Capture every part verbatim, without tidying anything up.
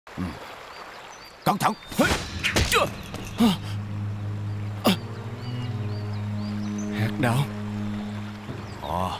Ừ. Cẩn thận. Hạt đào. Ồ.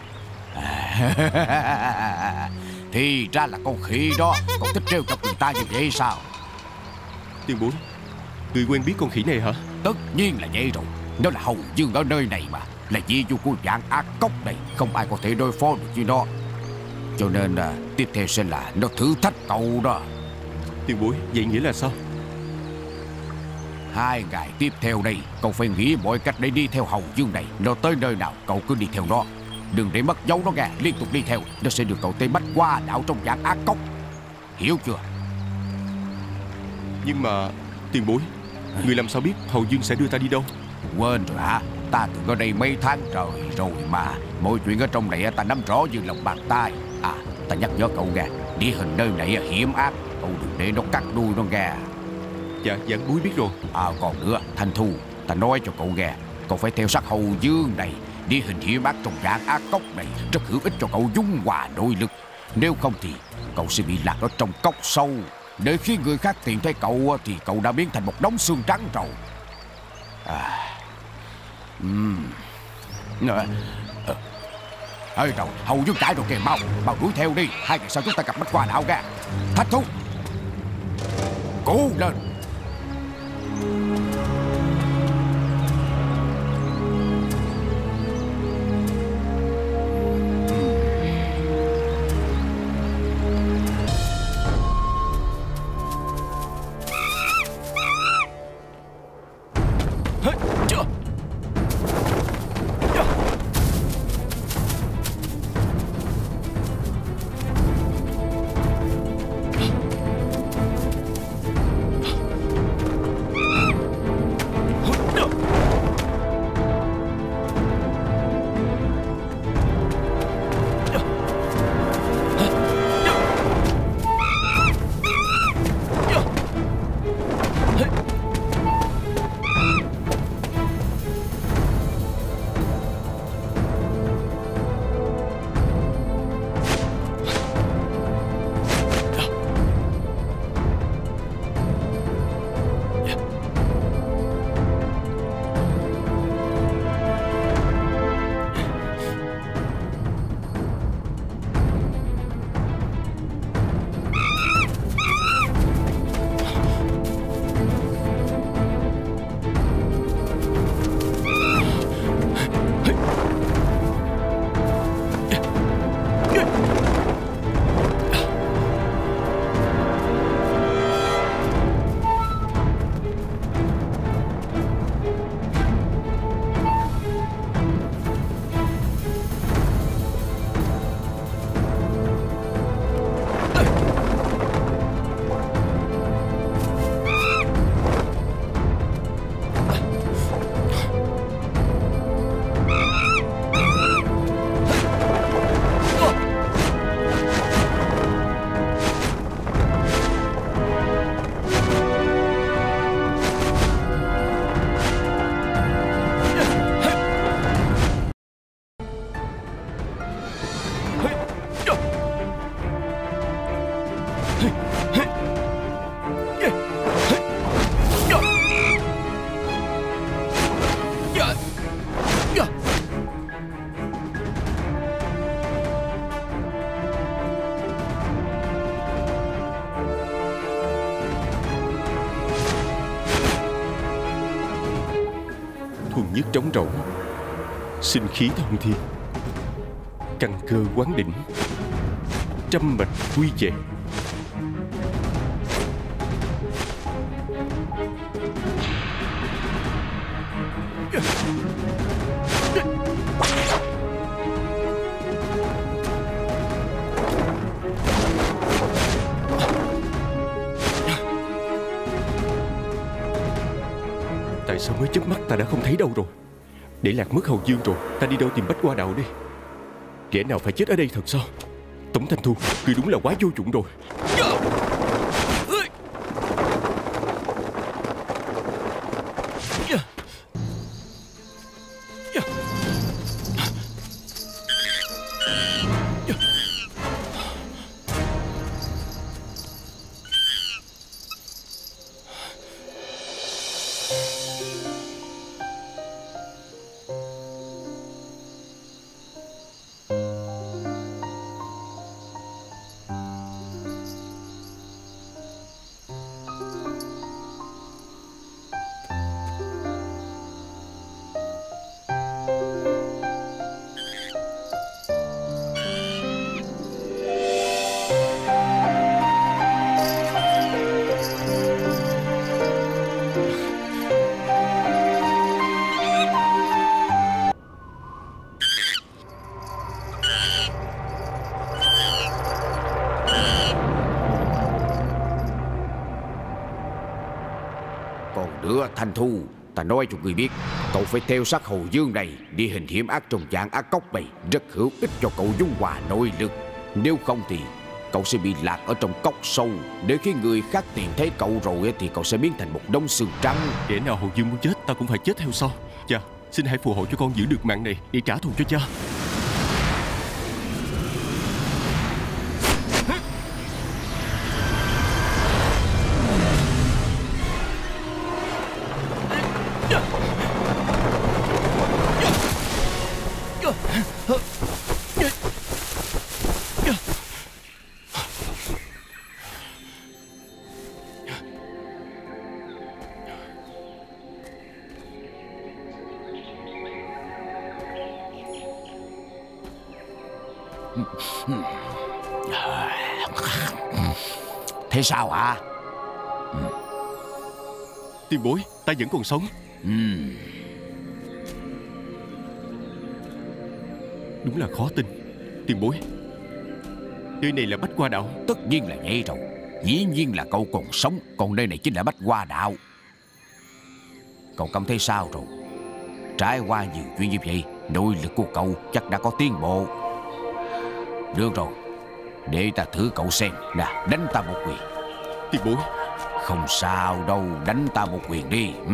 Thì ra là con khỉ đó. Con thích trêu chọc người ta như vậy sao? Tiền bối, người quen biết con khỉ này hả? Tất nhiên là vậy rồi. Nó là hầu dương ở nơi này mà, là vị vua của dạng ác cốc này. Không ai có thể đối phó được với nó. Cho nên à, tiếp theo sẽ là nó thử thách cậu đó. Tiền bối, vậy nghĩa là sao? Hai ngày tiếp theo đây, cậu phải nghĩ mọi cách để đi theo hầu dương này. Nó tới nơi nào cậu cứ đi theo nó. Đừng để mất dấu nó ra. Liên tục đi theo, nó sẽ được cậu tới bách qua đảo trong dạng ác cốc. Hiểu chưa? Nhưng mà tiền bối, người làm sao biết hầu dương sẽ đưa ta đi đâu? Quên rồi hả? Ta từng ở đây mấy tháng trời rồi mà. Mọi chuyện ở trong này ta nắm rõ như lòng bàn tay. À, ta nhắc nhở cậu ra, địa hình nơi này hiểm ác. Cậu đừng để nó cắt đuôi nó ra. Dạ, giảng bối biết rồi. À, còn nữa, Thanh Thu, ta nói cho cậu nghe, cậu phải theo sát hầu dương này. Địa hình hiểm ác trong dạng ác cốc này rất hữu ích cho cậu dung hòa nội lực. Nếu không thì cậu sẽ bị lạc ở trong cốc sâu. Để khi người khác tìm thấy cậu thì cậu đã biến thành một đống xương trắng rồi. À, uhm. à, à. Ê rồi, hầu dương chạy rồi kìa, mau, mau đuổi theo đi. Hai ngày sau chúng ta gặp bách qua đảo ra. Thanh Thu, cố lên. Thuần nhất trống rỗng, sinh khí thông thiên, căn cơ quán đỉnh, trăm mạch quy về. Tại sao mới chớp mắt ta đã không thấy đâu rồi? Để lạc mất hầu dương rồi, ta đi đâu tìm bách qua đạo đi? Kẻ nào phải chết ở đây thật sao? Tống Thanh Thu, ngươi đúng là quá vô dụng rồi. Còn nữa Thanh Thu, ta nói cho người biết, cậu phải theo sát Hầu Dương này đi hình hiểm ác trong dạng ác cốc này, rất hữu ích cho cậu dung hòa nội lực. Nếu không thì cậu sẽ bị lạc ở trong cốc sâu. Để khi người khác tìm thấy cậu rồi thì cậu sẽ biến thành một đống xương trắng. Kẻ nào Hầu Dương muốn chết, ta cũng phải chết theo sau. Cha, xin hãy phù hộ cho con giữ được mạng này để trả thù cho cha. Thế sao hả? Tiền bối, ta vẫn còn sống. uhm. Đúng là khó tin. Tiền bối, nơi này là Bách Hoa Đạo. Tất nhiên là vậy rồi. Dĩ nhiên là cậu còn sống. Còn nơi này chính là Bách Hoa Đạo. Cậu cảm thấy sao rồi? Trải qua nhiều chuyện như vậy, nội lực của cậu chắc đã có tiến bộ. Được rồi, để ta thử cậu xem. Nè, đánh ta một quyền. Tiền bối. Không sao đâu, đánh ta một quyền đi. ừ.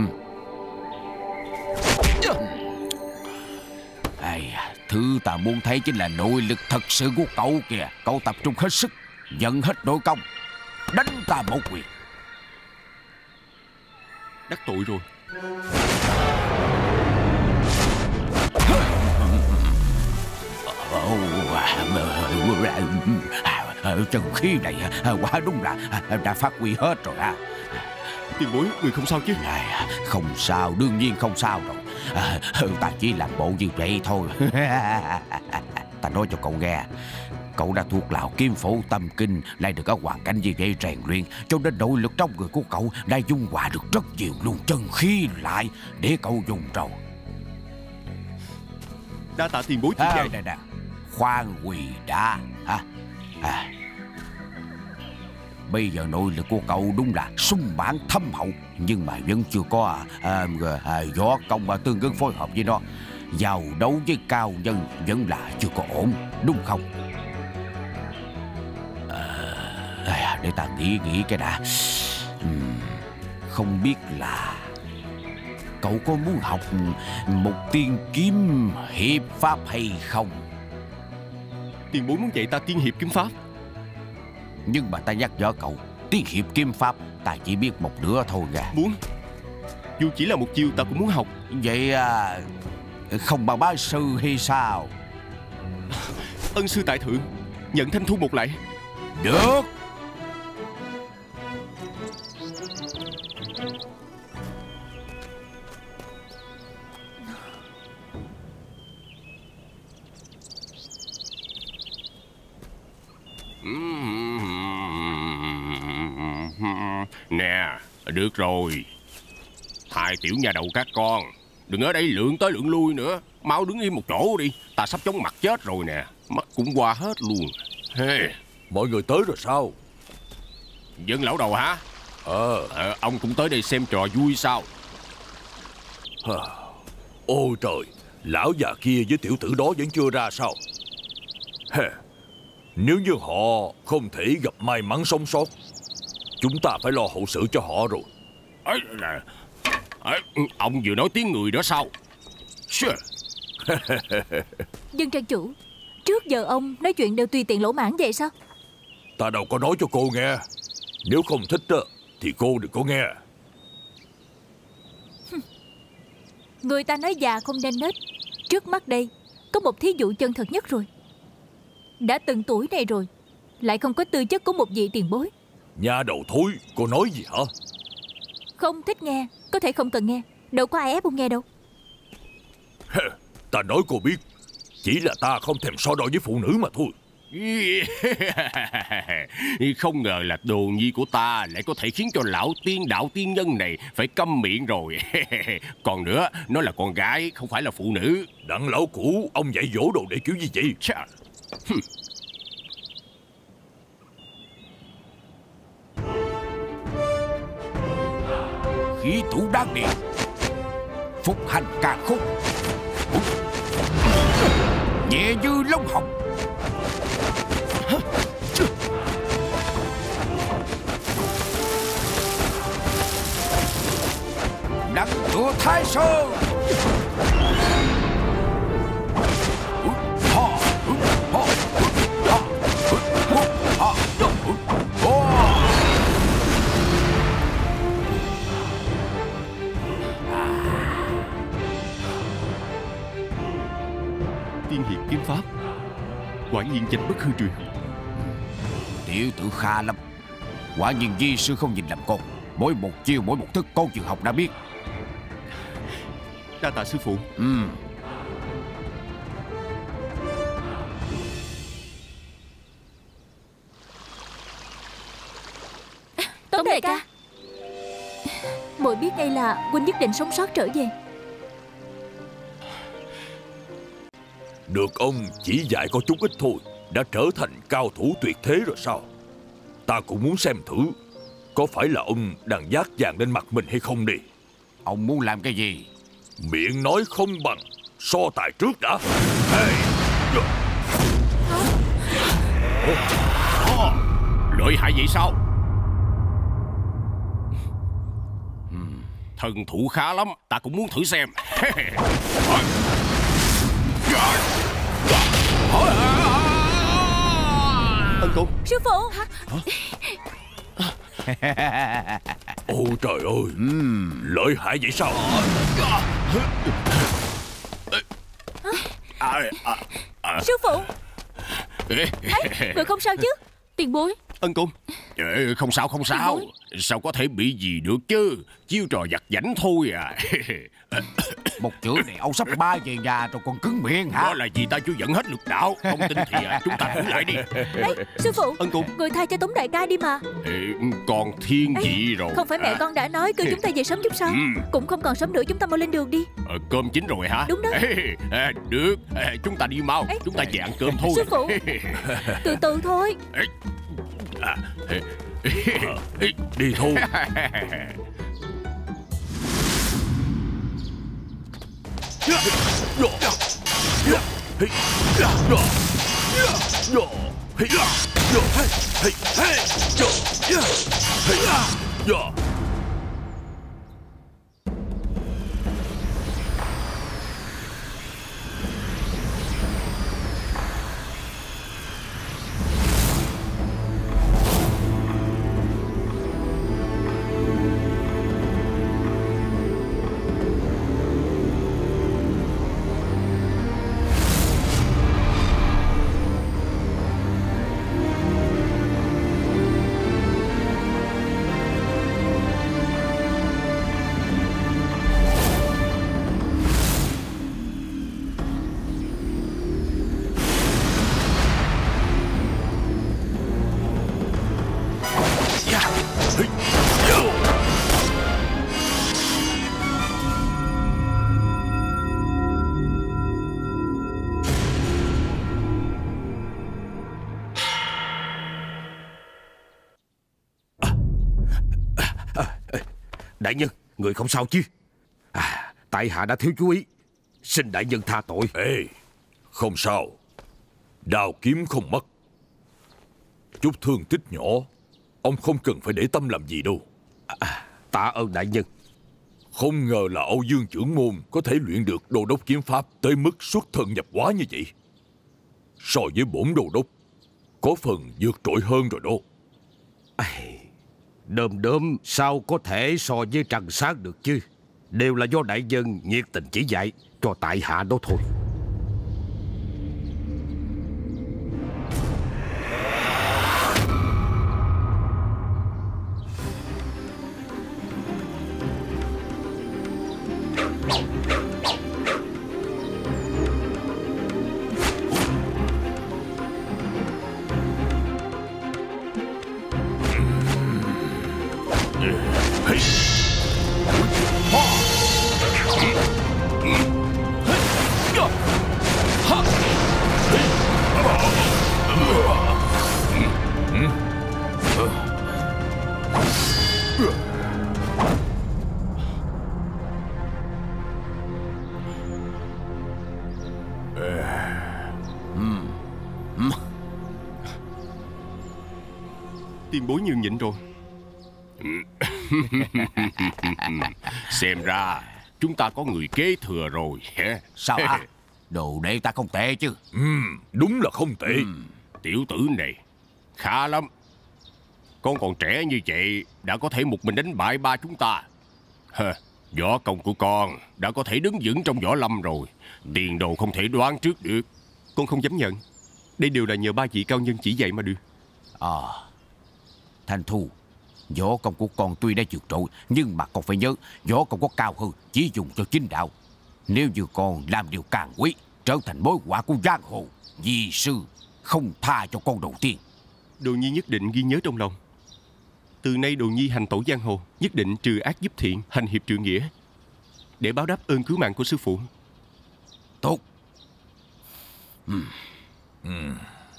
Ai, thứ ta muốn thấy chính là nội lực thật sự của cậu kìa. Cậu tập trung hết sức, dẫn hết nội công, đánh ta một quyền. Đắc tội rồi. Chân khí này quả đúng là đã phát huy hết rồi ha. Tiền bối, người không sao chứ? Không sao, đương nhiên không sao rồi. à, Ta chỉ làm bộ như vậy thôi. Ta nói cho cậu nghe, cậu đã thuộc lão Kim Phổ Tâm Kinh, lại được ở hoàn cảnh như vậy rèn luyện, cho nên nội lực trong người của cậu đã dung hòa được rất nhiều luôn. Chân khí lại để cậu dùng rồi. Đa tạ tiền bối chỉ dạy. Nè nè, khoan quỳ đã hả? À, bây giờ nội lực của cậu đúng là sung mãn thâm hậu, nhưng mà vẫn chưa có à, à, võ công mà tương ứng phối hợp với nó. Giao đấu với cao nhân vẫn là chưa có ổn, đúng không? À, để ta nghĩ nghĩ cái đã. uhm, Không biết là cậu có muốn học một tiên kiếm hiệp pháp hay không? Tiền bối muốn dạy ta tiên hiệp kiếm pháp. Nhưng mà ta nhắc nhở cậu, tiên hiệp kiếm pháp ta chỉ biết một nửa thôi nha. Muốn, dù chỉ là một chiêu ta cũng muốn học. Vậy à, không bằng bá sư hay sao? Ân sư tại thượng, nhận Thanh Thu một lại. Được. Nè, được rồi. Hai tiểu nhà đầu các con, đừng ở đây lượn tới lượn lui nữa. Mau đứng im một chỗ đi. Ta sắp chóng mặt chết rồi nè. Mắt cũng qua hết luôn. Hey. Mọi người tới rồi sao? Dân lão đầu hả? Ờ à, Ông cũng tới đây xem trò vui sao? Ôi trời, lão già kia với tiểu tử đó vẫn chưa ra sao? Nếu như họ không thể gặp may mắn sống sót, chúng ta phải lo hậu sự cho họ rồi. Ấy, ấy, ông vừa nói tiếng người đó sao? Dân trang chủ, trước giờ ông nói chuyện đều tùy tiện lỗ mãn vậy sao? Ta đâu có nói cho cô nghe. Nếu không thích đó, thì cô đừng có nghe. Người ta nói già không nên nết. Trước mắt đây có một thí dụ chân thật nhất rồi. Đã từng tuổi này rồi, lại không có tư chất của một vị tiền bối. Nhà đầu thối, cô nói gì hả? Không thích nghe, có thể không cần nghe. Đâu có ai ép ông nghe đâu. Ta nói cô biết, chỉ là ta không thèm so đo với phụ nữ mà thôi. Không ngờ là đồ nhi của ta lại có thể khiến cho lão tiên đạo tiên nhân này phải câm miệng rồi. Còn nữa, nó là con gái, không phải là phụ nữ. Đặng lão cũ, ông dạy dỗ đồ để kiểu gì vậy? Chà. thủy thủ đan điện, phục hành ca khúc, nhẹ như lông hồng. Nắng tựa Thái Sơn. Tiên hiệp kiếm pháp, quả nhiên danh bất hư truyền. Tiểu tử khá lắm. Quả nhiên di sư không nhìn lầm con. Mỗi một chiêu mỗi một thức con chừng học đã biết. Đa tạ sư phụ. Ừ. Tống đại ca, muội biết ngay là huynh nhất định sống sót trở về. Được ông chỉ dạy có chút ít thôi, đã trở thành cao thủ tuyệt thế rồi sao? Ta cũng muốn xem thử có phải là ông đang dát vàng lên mặt mình hay không đi. Ông muốn làm cái gì? Miệng nói không bằng, so tài trước đã. Hey. Oh, lợi hại vậy sao? Thần thủ khá lắm, ta cũng muốn thử xem. Ân Công. Sư phụ. Ôi trời ơi, uhm. lợi hại vậy sao? À, à, à. Sư phụ. Ấy, người không sao chứ? Tiền bối. Ân Công. Ờ, không sao không sao. Sao có thể bị gì được chứ? Chiêu trò giặt giảnh thôi à. Một chữ này ông sắp ba về nhà rồi còn cứng miệng hả? Đó là vì ta chưa dẫn hết lực đạo. Không tin thì à, chúng ta thử lại đi. Đấy, sư phụ. Ân Công. Người thay cho Tống đại ca đi mà. Ê, con thiên vị rồi. Không phải mẹ con đã nói kêu chúng ta về sớm chút sao? Ừ. Cũng không còn sớm nữa, chúng ta mau lên đường đi. Ờ, cơm chín rồi hả? Đúng đó. Ê, à, được, à, chúng ta đi mau. Ê. Chúng ta về ăn cơm thôi. Sư phụ. Từ từ thôi. Ê. À, ê. Ê. Đi thôi. Đại nhân, người không sao chứ? À, tại hạ đã thiếu chú ý, xin đại nhân tha tội. Ê, không sao. Đao kiếm không mất. Chút thương tích nhỏ, ông không cần phải để tâm làm gì đâu. À, tạ ơn đại nhân. Không ngờ là Âu Dương trưởng môn có thể luyện được đô đốc kiếm pháp tới mức xuất thần nhập hóa như vậy. So với bổn đô đốc, có phần vượt trội hơn rồi đó. À, đơm đơm sao có thể so với Trần Sáng được chứ? Đều là do đại nhân nhiệt tình chỉ dạy cho tại hạ đó thôi. tiền bối nhường nhịn rồi. Xem ra chúng ta có người kế thừa rồi. Sao hả? Đồ đệ ta không tệ chứ? Ừ, đúng là không tệ. Ừ, tiểu tử này khá lắm. Con còn trẻ như vậy đã có thể một mình đánh bại ba chúng ta. Hờ, võ công của con đã có thể đứng vững trong võ lâm rồi. Tiền đồ không thể đoán trước được. Con không dám nhận. Đây đều là nhờ ba vị cao nhân chỉ dạy mà được. À, Thanh Thu, võ công của con tuy đã vượt trội, nhưng mà con phải nhớ, võ công có cao hơn chỉ dùng cho chính đạo. Nếu như con làm điều càng quý, trở thành mối họa của giang hồ, vì sư không tha cho con đầu tiên. Đồ Nhi nhất định ghi nhớ trong lòng. Từ nay Đồ Nhi hành tẩu giang hồ, nhất định trừ ác giúp thiện, hành hiệp trượng nghĩa, để báo đáp ơn cứu mạng của sư phụ. Tốt. Ừ. Ừ.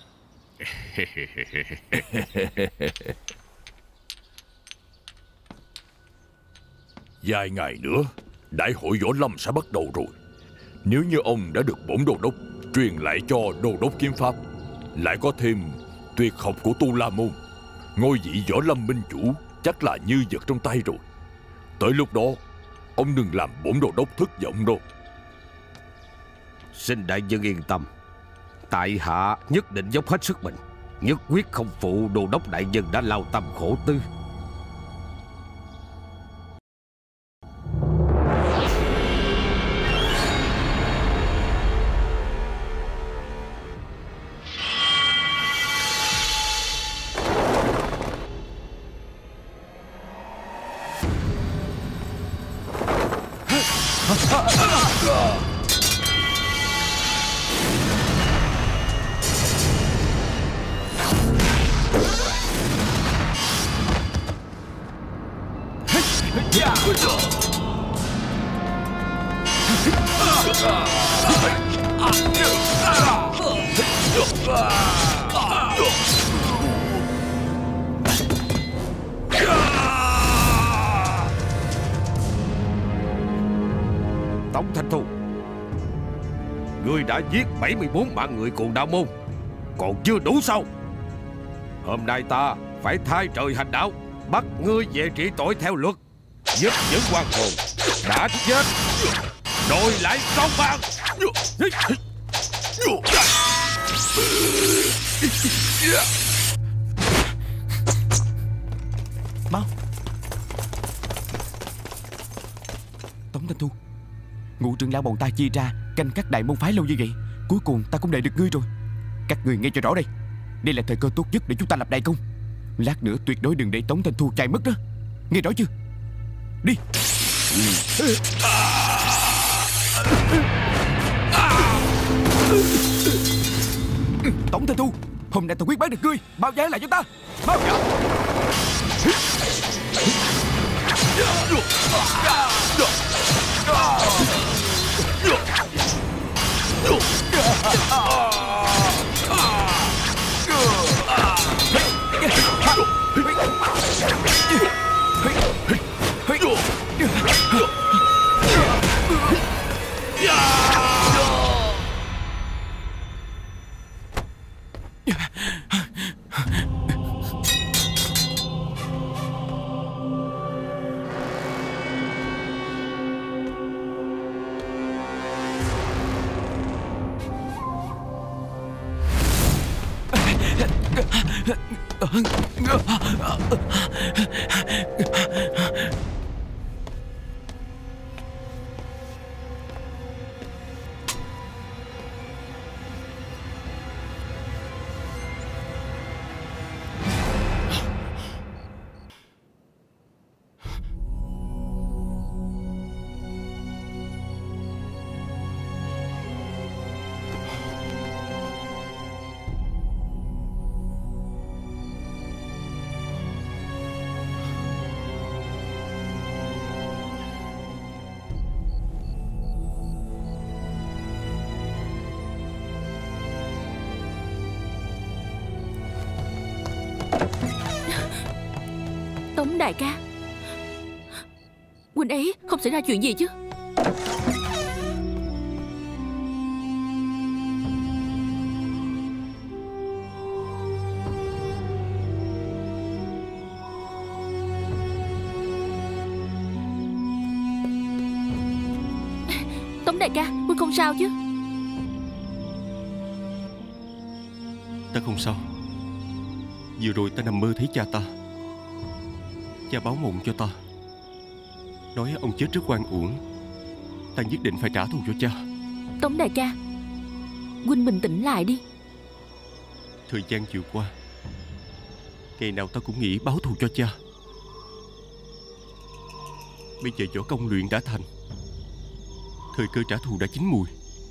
Vài ngày nữa đại hội võ lâm sẽ bắt đầu rồi. Nếu như ông đã được bổn đô đốc truyền lại cho đô đốc kiếm pháp, lại có thêm tuyệt học của Tu La Môn, ngôi vị võ lâm minh chủ chắc là như vật trong tay rồi. Tới lúc đó ông đừng làm bổn đô đốc thất vọng đâu. Xin đại nhân yên tâm, tại hạ nhất định dốc hết sức mình, nhất quyết không phụ đô đốc đại nhân đã lao tâm khổ tư. Tống Thanh Thu, ngươi đã giết bảy mươi bốn mạng người Cuồng Đạo Môn, còn chưa đủ sao? Hôm nay ta phải thay trời hành đạo, bắt ngươi về trị tội theo luật, giúp những oan hồn đã chết đòi lại công bằng. Mau. Tống Thanh Thu, ngũ trưởng lão bọn ta chia ra canh các đại môn phái lâu như vậy, cuối cùng ta cũng đợi được ngươi rồi. Các người nghe cho rõ đây, đây là thời cơ tốt nhất để chúng ta lập đại công. Lát nữa tuyệt đối đừng để Tống Thanh Thu chạy mất đó, nghe rõ chưa? Đi. Tống Thanh Thu, hôm nay ta quyết bắt được ngươi, bao giá lại cho ta. Bao giá. Tống đại ca, huynh ấy không xảy ra chuyện gì chứ? Tống đại ca, Huynh không sao chứ? Ta không sao. Vừa rồi ta nằm mơ thấy cha ta. Cha báo mộng cho ta, nói ông chết rất oan uổng. Ta nhất định phải trả thù cho cha. Tống đại ca, Huynh bình tĩnh lại đi. Thời gian vừa qua, ngày nào ta cũng nghĩ báo thù cho cha. Bây giờ võ công luyện đã thành, thời cơ trả thù đã chín mùi.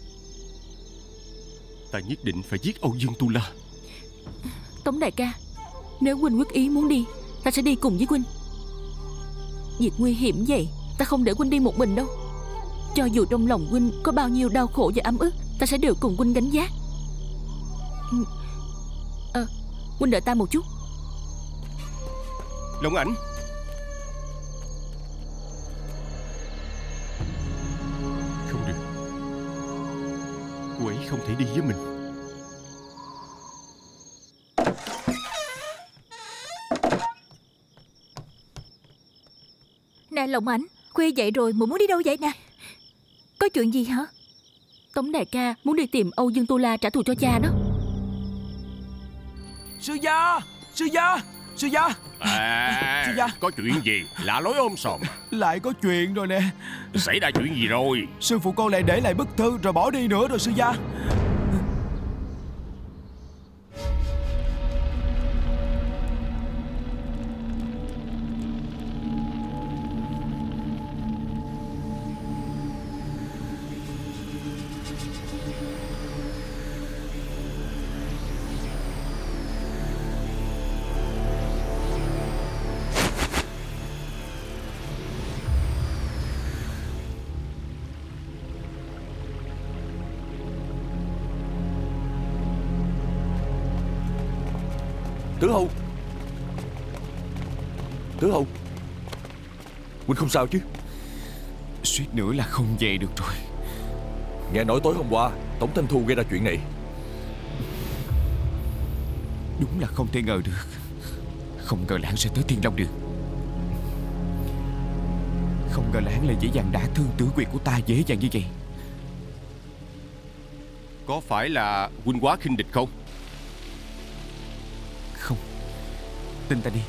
Ta nhất định phải giết Âu Dương Tu La. Tống đại ca, nếu Huynh quyết ý muốn đi, ta sẽ đi cùng với Huynh. Việc nguy hiểm vậy, ta không để Huynh đi một mình đâu. Cho dù trong lòng Huynh có bao nhiêu đau khổ và ấm ức, ta sẽ đều cùng Huynh gánh vác. Ờ, à, Huynh đợi ta một chút. Long Ảnh, không được, cô ấy không thể đi với mình. Nè Long Ảnh, khuya vậy rồi mà muốn đi đâu vậy nè? Có chuyện gì hả? Tống đại ca muốn đi tìm Âu Dương Tu La trả thù cho cha đó. Sư gia, sư gia, sư gia. À, sư gia, có chuyện gì? Lạ lối ôm sòm. lại có chuyện rồi nè. Xảy ra chuyện gì rồi? Sư phụ con lại để lại bức thư rồi bỏ đi nữa rồi sư gia. Tử Hầu, Tử Hầu, Huynh không sao chứ? Suýt nữa là không về được rồi. Nghe nói tối hôm qua Tống Thanh Thu gây ra chuyện này. Đúng là không thể ngờ được. Không ngờ là hắn sẽ tới Thiên Long Đường. Không ngờ là hắn lại dễ dàng đả thương tử quyệt của ta dễ dàng như vậy. Có phải là huynh quá khinh địch không? Không, tin ta đi.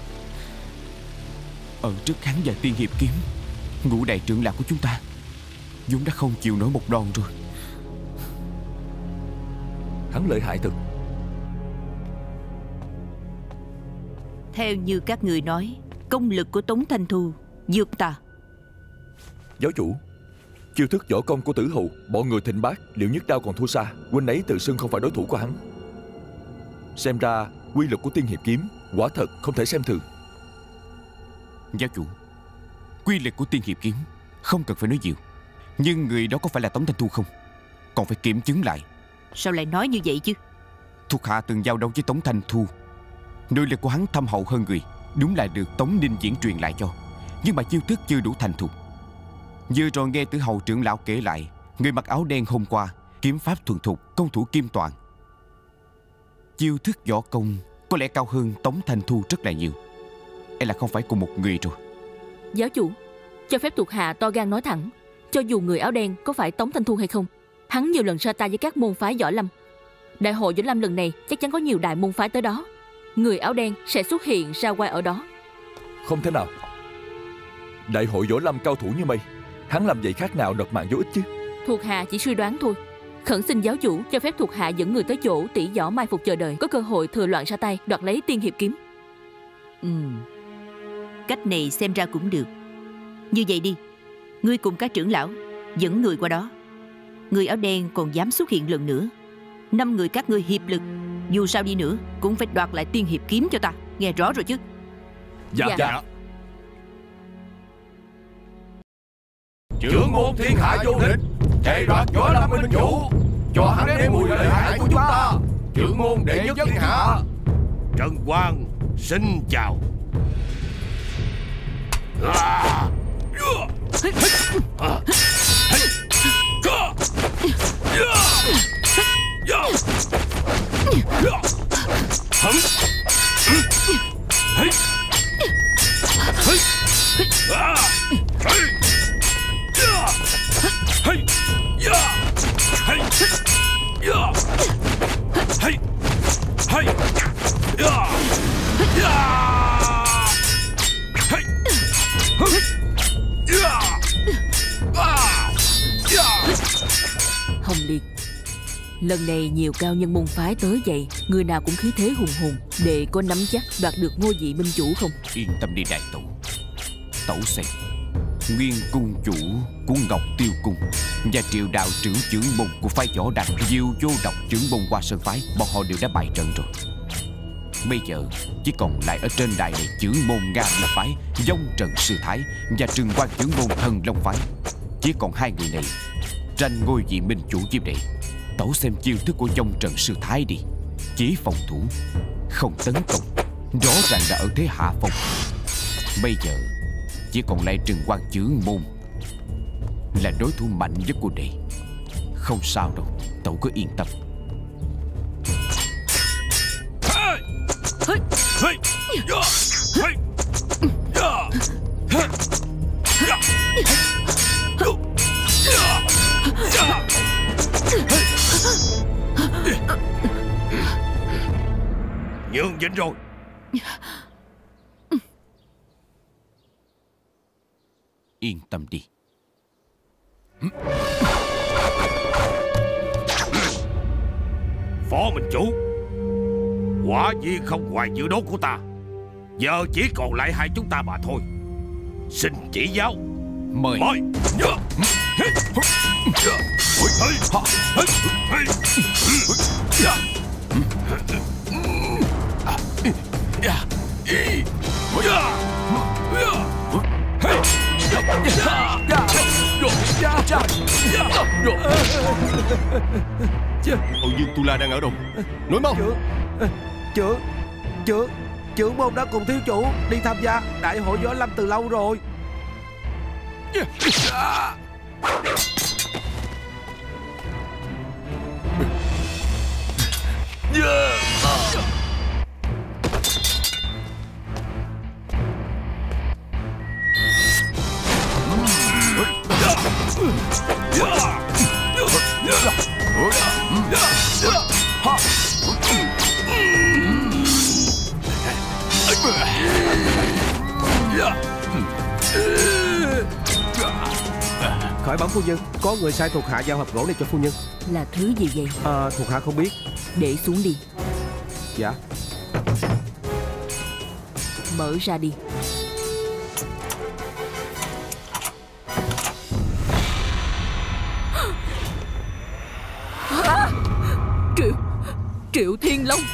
Ở trước hắn và Tiên Hiệp Kiếm, ngũ đại trưởng lão của chúng ta vốn đã không chịu nổi một đòn rồi. Hắn lợi hại thật. Theo như các người nói, công lực của Tống Thanh Thu vượt ta. Giáo chủ, chiêu thức võ công của Tử Hầu, bọn người thịnh bác Liệu Nhất Đao còn thua xa. Huynh ấy tự xưng không phải đối thủ của hắn. Xem ra quy lực của Tiên Hiệp Kiếm quả thật không thể xem thường. Giáo chủ, quy lực của Tiên Hiệp Kiếm không cần phải nói nhiều, nhưng người đó có phải là Tống Thanh Thu không? Còn phải kiểm chứng lại. Sao lại nói như vậy chứ? Thuộc hạ từng giao đấu với Tống Thanh Thu, nội lực của hắn thâm hậu hơn người, đúng là được Tống Ninh Diễn truyền lại cho. Nhưng mà chiêu thức chưa đủ thành thục. Vừa rồi nghe Tử Hầu trưởng lão kể lại, người mặc áo đen hôm qua kiếm pháp thuần thục, công thủ kim toàn. Chiêu thức võ công có lẽ cao hơn Tống Thanh Thu rất là nhiều. E là không phải cùng một người rồi. Giáo chủ, cho phép thuộc hạ to gan nói thẳng, cho dù người áo đen có phải Tống Thanh Thu hay không, hắn nhiều lần ra tay với các môn phái võ lâm. Đại hội võ lâm lần này chắc chắn có nhiều đại môn phái tới đó. Người áo đen sẽ xuất hiện ra quay ở đó. Không thể nào. Đại hội võ lâm cao thủ như mây, hắn làm vậy khác nào nộp mạng vô ích chứ? Thuộc hạ chỉ suy đoán thôi. Khẩn xin giáo chủ cho phép thuộc hạ dẫn người tới chỗ tỷ võ mai phục chờ đợi, có cơ hội thừa loạn ra tay đoạt lấy Tiên Hiệp Kiếm. Ừ, cách này xem ra cũng được. Như vậy đi, ngươi cùng các trưởng lão dẫn người qua đó. Người áo đen còn dám xuất hiện lần nữa, năm người các ngươi hiệp lực, dù sao đi nữa cũng phải đoạt lại Tiên Hiệp Kiếm cho ta. Nghe rõ rồi chứ? Dạ, Dạ. dạ. Trưởng môn thiên hạ vô địch, thề đoạt võ lâm minh chủ, cho hắn nếm mùi lợi hại của chúng ta. Trưởng môn đệ nhất thiên hạ Trần Quang xin chào. À. Hồng Liệt, lần này nhiều cao nhân môn phái tới vậy, người nào cũng khí thế hùng hồn, đệ có nắm chắc đoạt được ngôi vị minh chủ không? Yên tâm đi đại tẩu. Tẩu xem, nguyên cung chủ của Ngọc Tiêu Cung và triệu đạo trưởng trưởng môn của phái võ đàn Diêu Vô Độc trưởng môn Hoa Sơn phái, bọn họ đều đã bại trận rồi. Bây giờ chỉ còn lại ở trên đài này trưởng môn Nga Mi phái, Vong Trần Sư Thái và Trừng Quan trưởng môn Thần Long phái. Chỉ còn hai người này tranh ngôi vị minh chủ chiêm đệ. Tẩu xem chiêu thức của Vong Trần Sư Thái đi, chỉ phòng thủ không tấn công, rõ ràng là ở thế hạ phong. Bây giờ chỉ còn lại Trừng Quan trưởng môn là đối thủ mạnh nhất của đệ. Không sao đâu, tẩu cứ yên tâm. Nhường nhịn rồi. Yên tâm đi. Phó minh chủ, quả nhiên không ngoài dự đoán của ta. Giờ chỉ còn lại hai chúng ta mà thôi. Xin chỉ giáo. Mời. Mời. Hậu Dương Tu La đang ở đâu? Nói mau. Trưởng Trưởng Trưởng môn đã cùng thiếu chủ đi tham gia đại hội võ lâm từ lâu rồi. Khỏi bẩm phu nhân, có người sai thuộc hạ giao hộp gỗ này cho phu nhân. Là thứ gì vậy? À, thuộc hạ không biết. Để xuống đi. Dạ. Mở ra đi. Triệu Triệu Thiên Long.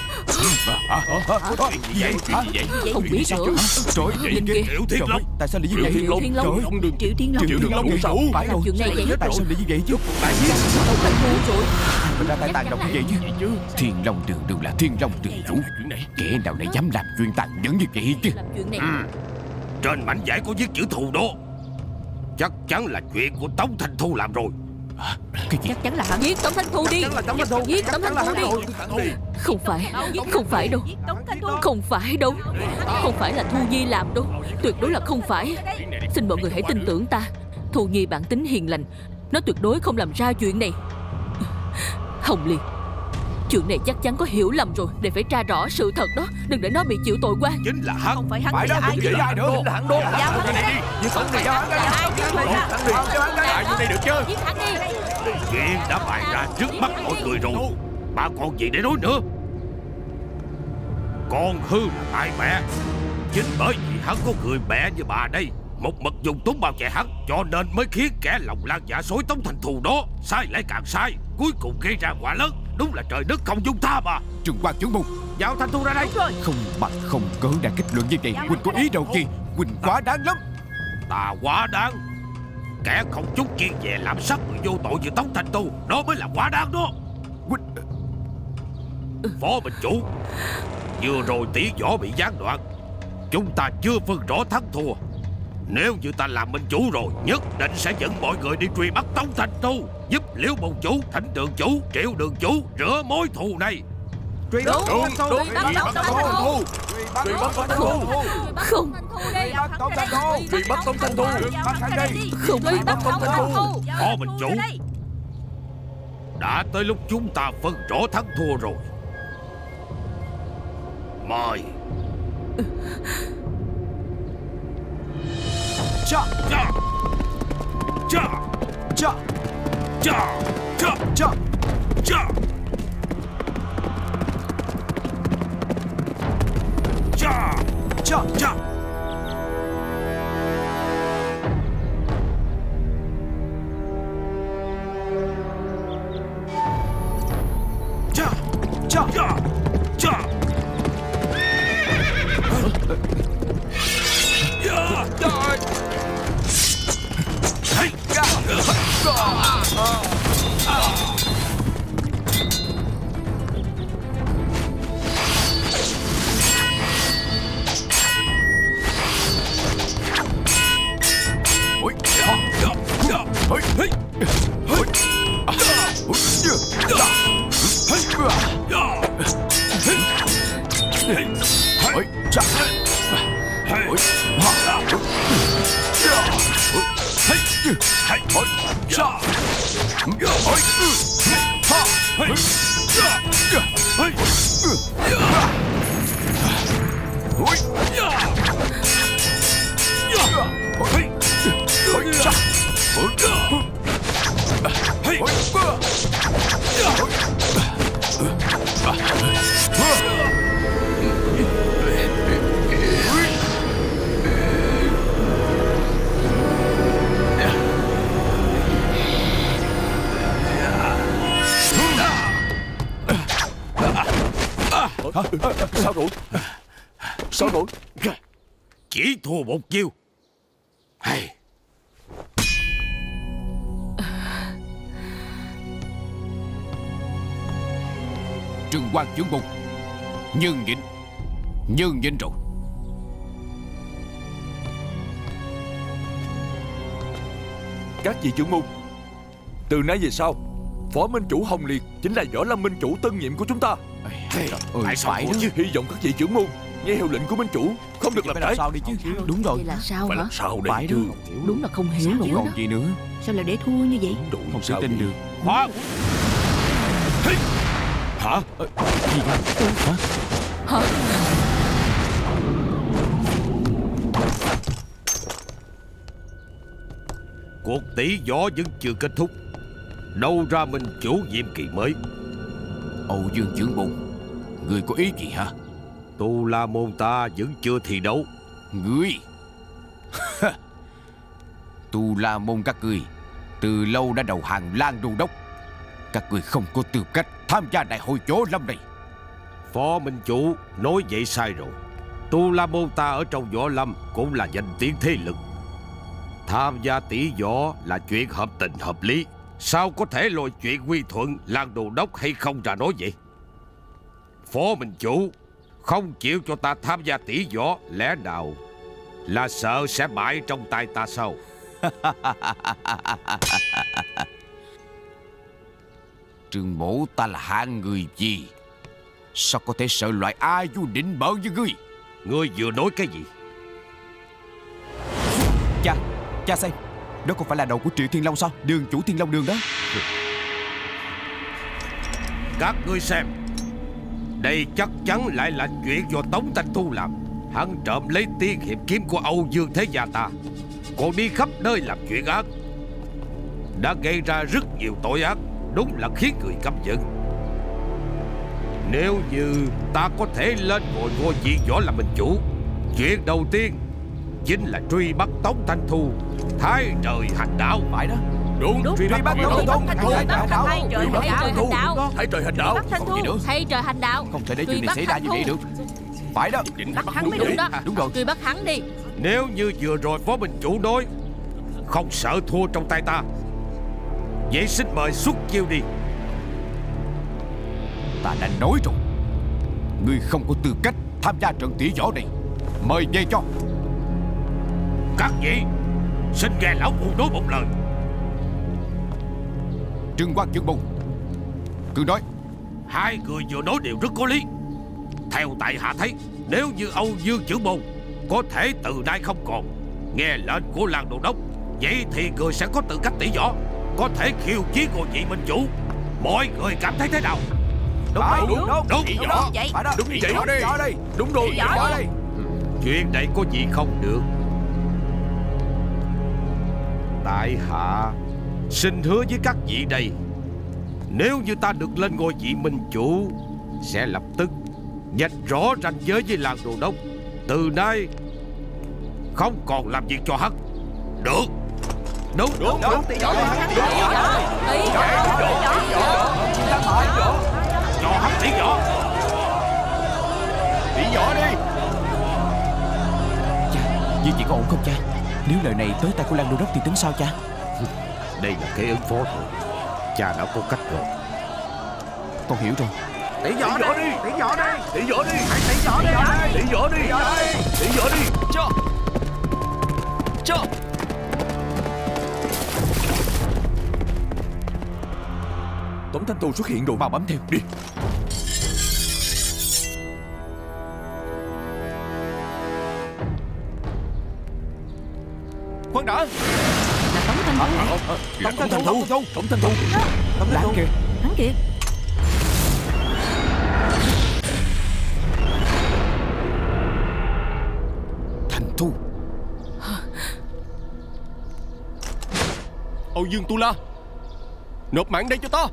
Gì vậy? Không biết nữa. Trời, Nhìn kìa. Triệu Thiên Long. tại sao lại như vậy? Triệu Thiên Long. Triệu Thiên Long. Triệu Thiên Long sao? phải đâu? Chuyện này vậy. Tại sao lại như vậy chứ? Đâu phải ngu rồi. Mình ra tay tàn độc như vậy chứ? Thiên Long Đường Đường là Thiên Long Đường Chủ, kẻ nào lại dám làm chuyện tàn nhẫn như vậy chứ? Làm chuyện này. Trên mảnh vải có viết chữ thù đó. Chắc chắn là chuyện của Tống Thanh Thu làm rồi. Cái gì? Chắc chắn là hắn. Giết Tống Thanh Thu đi. Chắc là Tống Thanh Thu. Giết Tống Thanh Thu đi. Không phải. Không phải đâu. Không phải đâu. Không phải là Thu Nhi làm đâu. Tuyệt đối là không phải. Xin mọi người hãy tin tưởng ta. Thu Nhi bản tính hiền lành, nó tuyệt đối không làm ra chuyện này. Hồng Liên, chuyện này chắc chắn có hiểu lầm rồi. Để phải tra rõ sự thật đó. Đừng để nó bị chịu tội quan. Chính là hắn. Không phải hắn. Phải đó, ai đừng nghĩ ai nữa. Chính là hắn đó. Giao hắn Cái này đi. Giết hắn đi, giao hắn đi. Ai chứ người ra. Tại vô đây được chứ? Giết hắn đi. Chuyện đã bày ra trước mắt mọi người rồi. Bà còn gì để nói nữa? Con hư là tại mẹ. Chính bởi vì hắn có người mẹ như bà đây, một mực dùng túng bao che hắn, cho nên mới khiến kẻ lòng lan dạ sói Tống Thanh Thu đó sai lại càng sai, cuối cùng gây ra quả lớn. Đúng là trời đất không dung tha mà. Trừng Quan trưởng môn, Giao Thanh Thu ra đây. không bằng không cớ đã kết luận như vậy. Huynh có ý đồ gì? Huynh quá đáng lắm. Ta quá đáng. Kẻ không chút kiên dè làm sát người vô tội như Tống Thanh Tu, đó mới là quá đáng đó. Huynh... Phó Minh Chủ, vừa rồi tỷ võ bị gián đoạn, chúng ta chưa phân rõ thắng thua. Nếu như ta làm minh chủ rồi, nhất định sẽ dẫn mọi người đi truy bắt Tống Thanh Tu, giúp Liễu Môn Chủ, Thánh Đường Chủ, Triệu Đường Chủ rửa mối thù này. Truy bắt Tống Thanh Thu. Truy bắt Tống Thanh Thu. Truy bắt Tống Thanh Thu. Không. Truy bắt Tống Thanh Thu. Truy bắt Tống Thanh Thu. Bắt hắn đi. Không. Truy bắt Tống Thanh Thu. Phó Minh Chủ, đã tới lúc chúng ta phân rõ thắng thua rồi. Mời. cha cha cha cha cha cha cha cha cha cha cha. Cha cha cha. Ya ya. Hey ya. Ôi ya ya ya. Hey hey. Hey. Ya. Ôi cha. Ôi ha. Hey. Hey. Ôi cha. Ôi. Ha. Hey. Ya. Hey. Ya. Ôi ya. Ya. Hey. Ôi cha. Ôi. Hey. Ya. Sao rồi? Sao rồi? Chỉ thua một chiêu. Hay. Trừng Quan Trưởng Môn, nhường nhịn, nhường nhịn rồi. Các vị trưởng môn, từ nay về sau, Phó Minh Chủ Hồng Liệt chính là Võ Lâm Minh Chủ tân nhiệm của chúng ta. Trời ơi, Tại sao phải đó. chứ? Hy vọng các vị trưởng môn nghe hiệu lệnh của Minh Chủ, không được làm trái. Sao đi chứ? Đúng rồi. Vậy là sao Phải hả? làm sao Phải đây đó. chứ? Đúng là không hiểu nổi Còn đó. gì nữa? Sao lại để thua như vậy? Đúng rồi, Không thể sao tin vậy? được. Khóa. Hả? Gì vậy? Hả? Hả? Cuộc tỷ võ vẫn chưa kết thúc. Đâu ra Minh Chủ nhiệm kỳ mới? Âu Dương Trưởng Môn, người có ý gì hả? Tu La Môn ta vẫn chưa thi đấu. Ngươi Tu La Môn các ngươi từ lâu đã đầu hàng Lan Đô Đốc. Các ngươi không có tư cách tham gia đại hội võ lâm này. Phó Minh Chủ nói vậy sai rồi. Tu La Môn ta ở trong võ lâm cũng là danh tiếng thế lực. Tham gia tỷ võ là chuyện hợp tình hợp lý. Sao có thể lôi chuyện quy thuận Lan Đô Đốc hay không ra nói vậy? Phó Minh Chủ không chịu cho ta tham gia tỷ võ, lẽ nào là sợ sẽ bại trong tay ta sao? Trương Mỗ ta là hạng người gì? Sao có thể sợ loại A Du định bợ như ngươi? Ngươi vừa nói cái gì? Cha, cha xem, đó không phải là đầu của Triệu Thiên Long sao? Đường chủ Thiên Long Đường đó. Các ngươi xem, đây chắc chắn lại là chuyện do Tống Thanh Thu làm. Hắn trộm lấy tiên hiệp kiếm của Âu Dương Thế Gia ta, còn đi khắp nơi làm chuyện ác, đã gây ra rất nhiều tội ác, đúng là khiến người căm giận. Nếu như ta có thể lên ngôi ngôi vị võ làm Minh Chủ, chuyện đầu tiên chính là truy bắt Tống Thanh Thu, thái trời hành đạo. Phải đó. Đúng, Đúng. truy bắt Truy bắt Tống Tống Thanh Thu. Thanh Thu. Bắt thay trời hành đạo. Thay trời hành đạo. Bắt Thanh Còn gì nữa? Thu thay trời hành đạo. Không thể để Truy chuyện này bắt xảy ra Thanh như Thu. vậy được. Phải đó. Bắt hắn mới đúng đó. Đúng rồi. Truy bắt hắn đi. Nếu như vừa rồi Phó Minh Chủ nói không sợ thua trong tay ta, vậy xin mời xuất chiêu đi. Ta đã nói rồi, ngươi không có tư cách tham gia trận tỷ võ này. Mời về cho. Các vị, xin nghe lão phu nói một lời. Trừng Quan Trưởng Môn, cứ nói. Hai người vừa nói đều rất có lý. Theo tại hạ thấy, nếu như Âu Dương Trưởng Môn có thể từ nay không còn nghe lệnh của Lan Đô Đốc, vậy thì người sẽ có tư cách tỷ võ, có thể khiêu chiến ngôi vị Minh Chủ. Mọi người cảm thấy thế nào? Đúng Phải, đúng đúng, đúng. Đúng. Đúng vậy. Phải đó. Đúng vậy. Võ đi. Võ đi. Đúng rồi. Võ Võ đi. đi. Chuyện này có gì không được. Tại hạ xin hứa với các vị đây, nếu như ta được lên ngôi vị minh chủ, sẽ lập tức vạch rõ ranh giới với làng Đồ Đốc. Từ nay không còn làm việc cho hắn. Được. Đúng đúng đúng. Cho hắn tỉ võ. Tỉ võ đi. Cha, như vậy có ổn không cha? Nếu lời này tới tay của làng Đô Đốc thì tính sao cha? Đây là cái ứng phó thôi. Cha đã có cách rồi. Con hiểu rồi. Tỉ võ đi, tỉ võ đi, Tỉ võ đi. hãy tỉ võ đi, Tỉ võ đi. Tỉ võ đi. Cho. Cho. Tống Thanh Thu xuất hiện rồi, mau bám theo đi. Khoan đã. Là Tống Thanh Thu. Tống Thanh Thu, Tống Thanh Thu, Tống Thanh Thu kìa. Hắn kìa. Thanh Thu. Âu Dương Tu La, nộp mạng đây cho ta.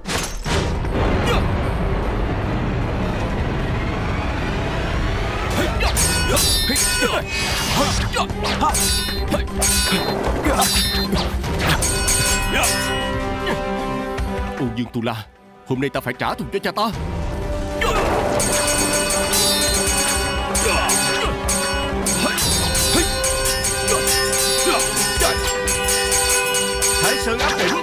Âu Dương Tu La, hôm nay ta phải trả thù cho cha ta. Thái Sơn áp đỉnh.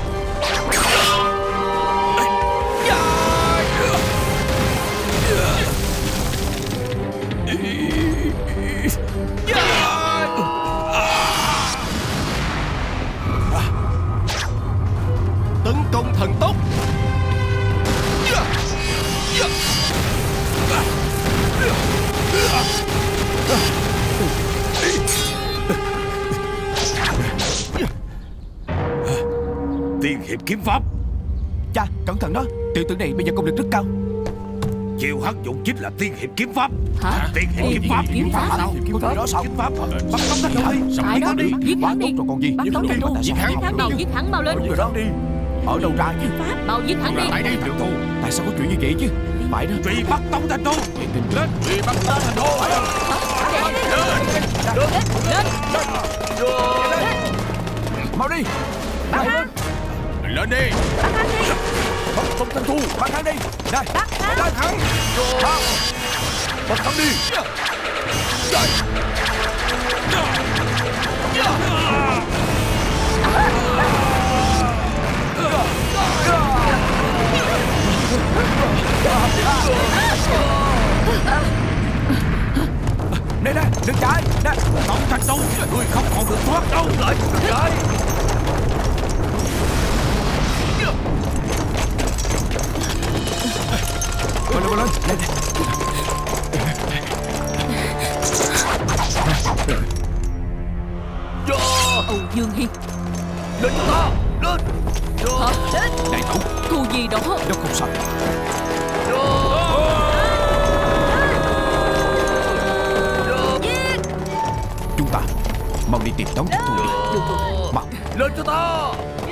Tấn công thần tốc. Tiên hiệp kiếm pháp. Cha, cẩn thận đó. Tiểu tử này bây giờ công lực rất cao. Chiêu hắn dụng chính là tiên hiệp kiếm pháp. Hả? Tiên hiệp kiếm pháp. Kiếm pháp sao? Kiếm pháp đó sao? Kiếm pháp. Bắt Tống Thanh Thu đi. Ai đó đi, giết Quá hắn tốt đi. rồi còn gì. Bắt Tống Thanh Thu. Tại sao Giết không hắn học đi, giết hắn mau lên. Đúng rồi đó đi. Ở đâu ra chứ? Mau giết hắn đi. Lại đây Thanh Thu. Tại sao có chuyện như vậy chứ? Phải đó. Truy bắt Tống Thanh Thu. Lên. Truy bắt Tống Thanh Thu. Mau đi. Bắt hắn. Lên đi. Bắt hắn đi. Tống Thanh Thu, bắt hắn đi. Đây. Bắt hắn. Bắt hắn. Bắt hắn đi. Nè nè, đừng chạy. Nè, Tống Thanh Thu, ngươi không còn được thoát đâu. Lại, lại. Lên lên lên. Lên. Âu Dương Hiên. Lên cho ta. Lên. Hả? Đại thủ, Thù gì đó? nó không sao. Chúng ta mau đi tìm Tống Thanh Thu đi. Mau. Lên cho ta.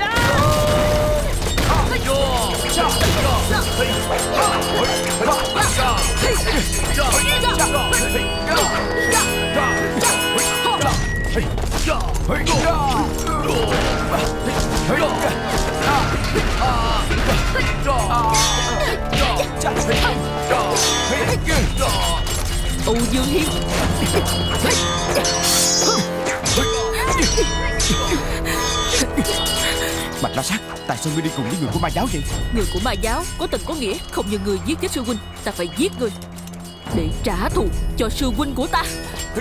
Âu Dương Hiên. Bạch La Sát, tại sao ngươi đi cùng với người của Ma Giáo vậy? Người của Ma Giáo có tình có nghĩa, không như người giết chết sư huynh. Ta phải giết người để trả thù cho sư huynh của ta.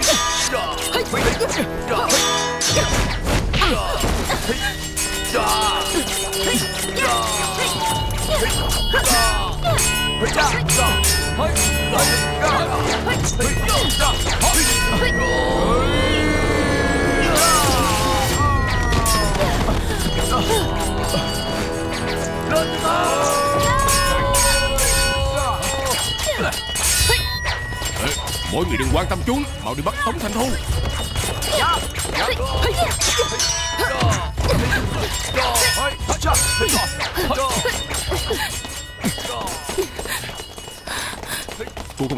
Mọi người đừng quan tâm chúng, mau đi bắt Tống Thanh Thu. Hả?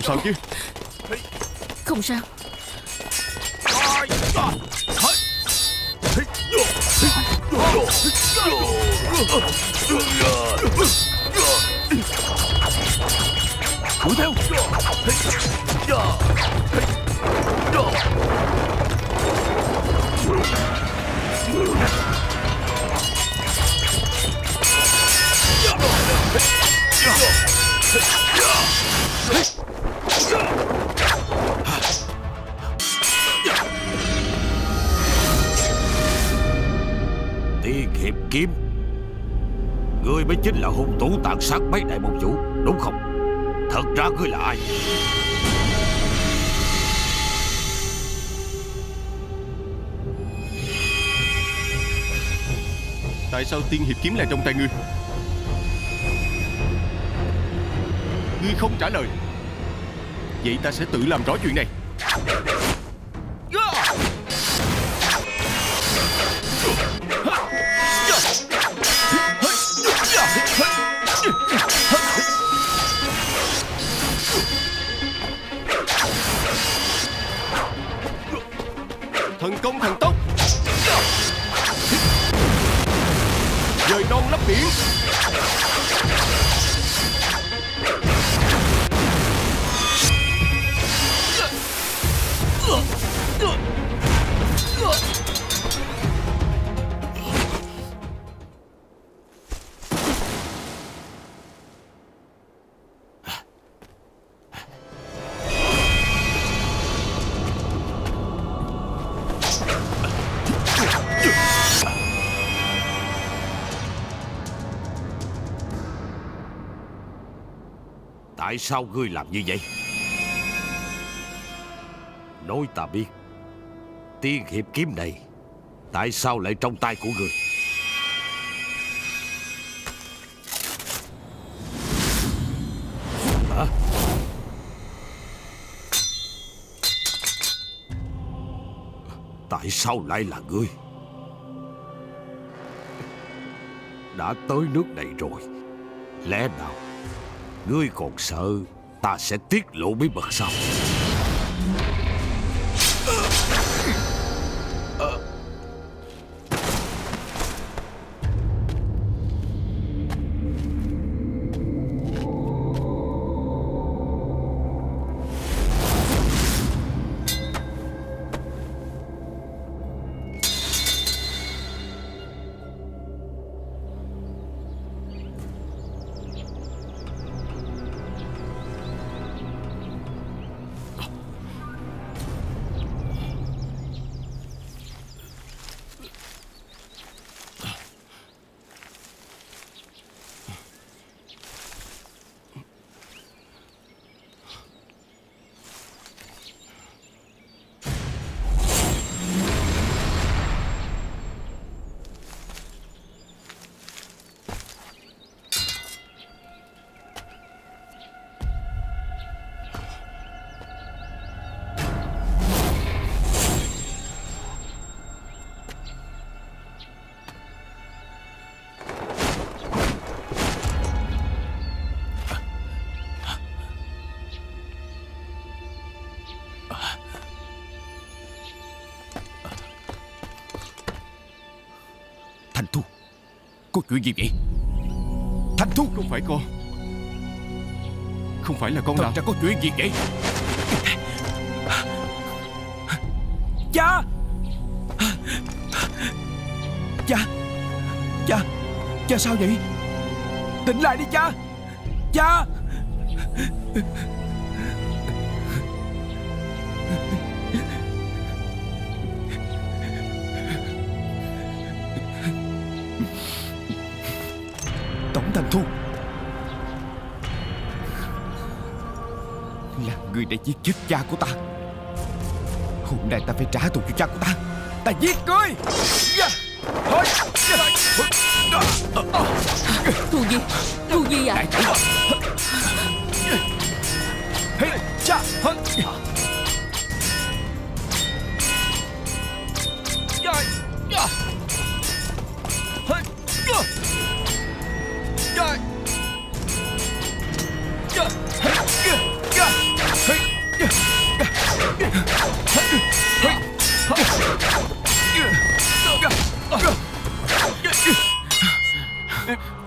sao chứ? Không sao. Đuổi theo. Tiên hiệp kiếm, ngươi mới chính là hung thủ tàn sát mấy đại môn chủ, đúng không? Thật ra ngươi là ai? Tại sao tiên hiệp kiếm lại trong tay ngươi? Ngươi không trả lời. Vậy ta sẽ tự làm rõ chuyện này. Thần công thần tốc, dời non lấp biển. Tại sao ngươi làm như vậy? Nói ta biết, tiên hiệp kiếm này tại sao lại trong tay của ngươi? Hả? Tại sao lại là ngươi? Đã tới nước này rồi, lẽ nào ngươi còn sợ ta sẽ tiết lộ bí mật sao? Thanh Thu, có chuyện gì vậy? Thanh Thu, không phải con. Không phải là con thật nào. ra có chuyện gì vậy? Cha! Cha! Cha! Cha sao vậy? Tỉnh lại đi cha! Cha! Tống Thanh Thu, là người đã giết chết cha của ta. Hôm nay ta phải trả thù cho cha của ta. Ta giết ngươi. Thù gì? Thù gì ạ? Cha!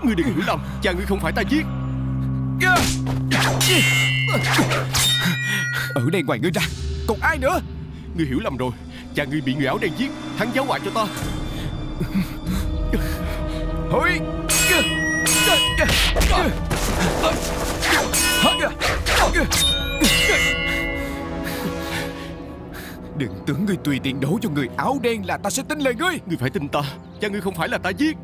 Ngươi đừng hiểu lầm, cha ngươi không phải ta giết. Ở đây ngoài ngươi ra còn ai nữa? Ngươi hiểu lầm rồi. Cha ngươi bị người áo đen giết. Hắn giáo họa cho ta. Hối. Đừng tưởng ngươi tùy tiện đổ cho người áo đen là ta sẽ tin lời ngươi. Ngươi phải tin ta. Cha ngươi không phải là ta giết.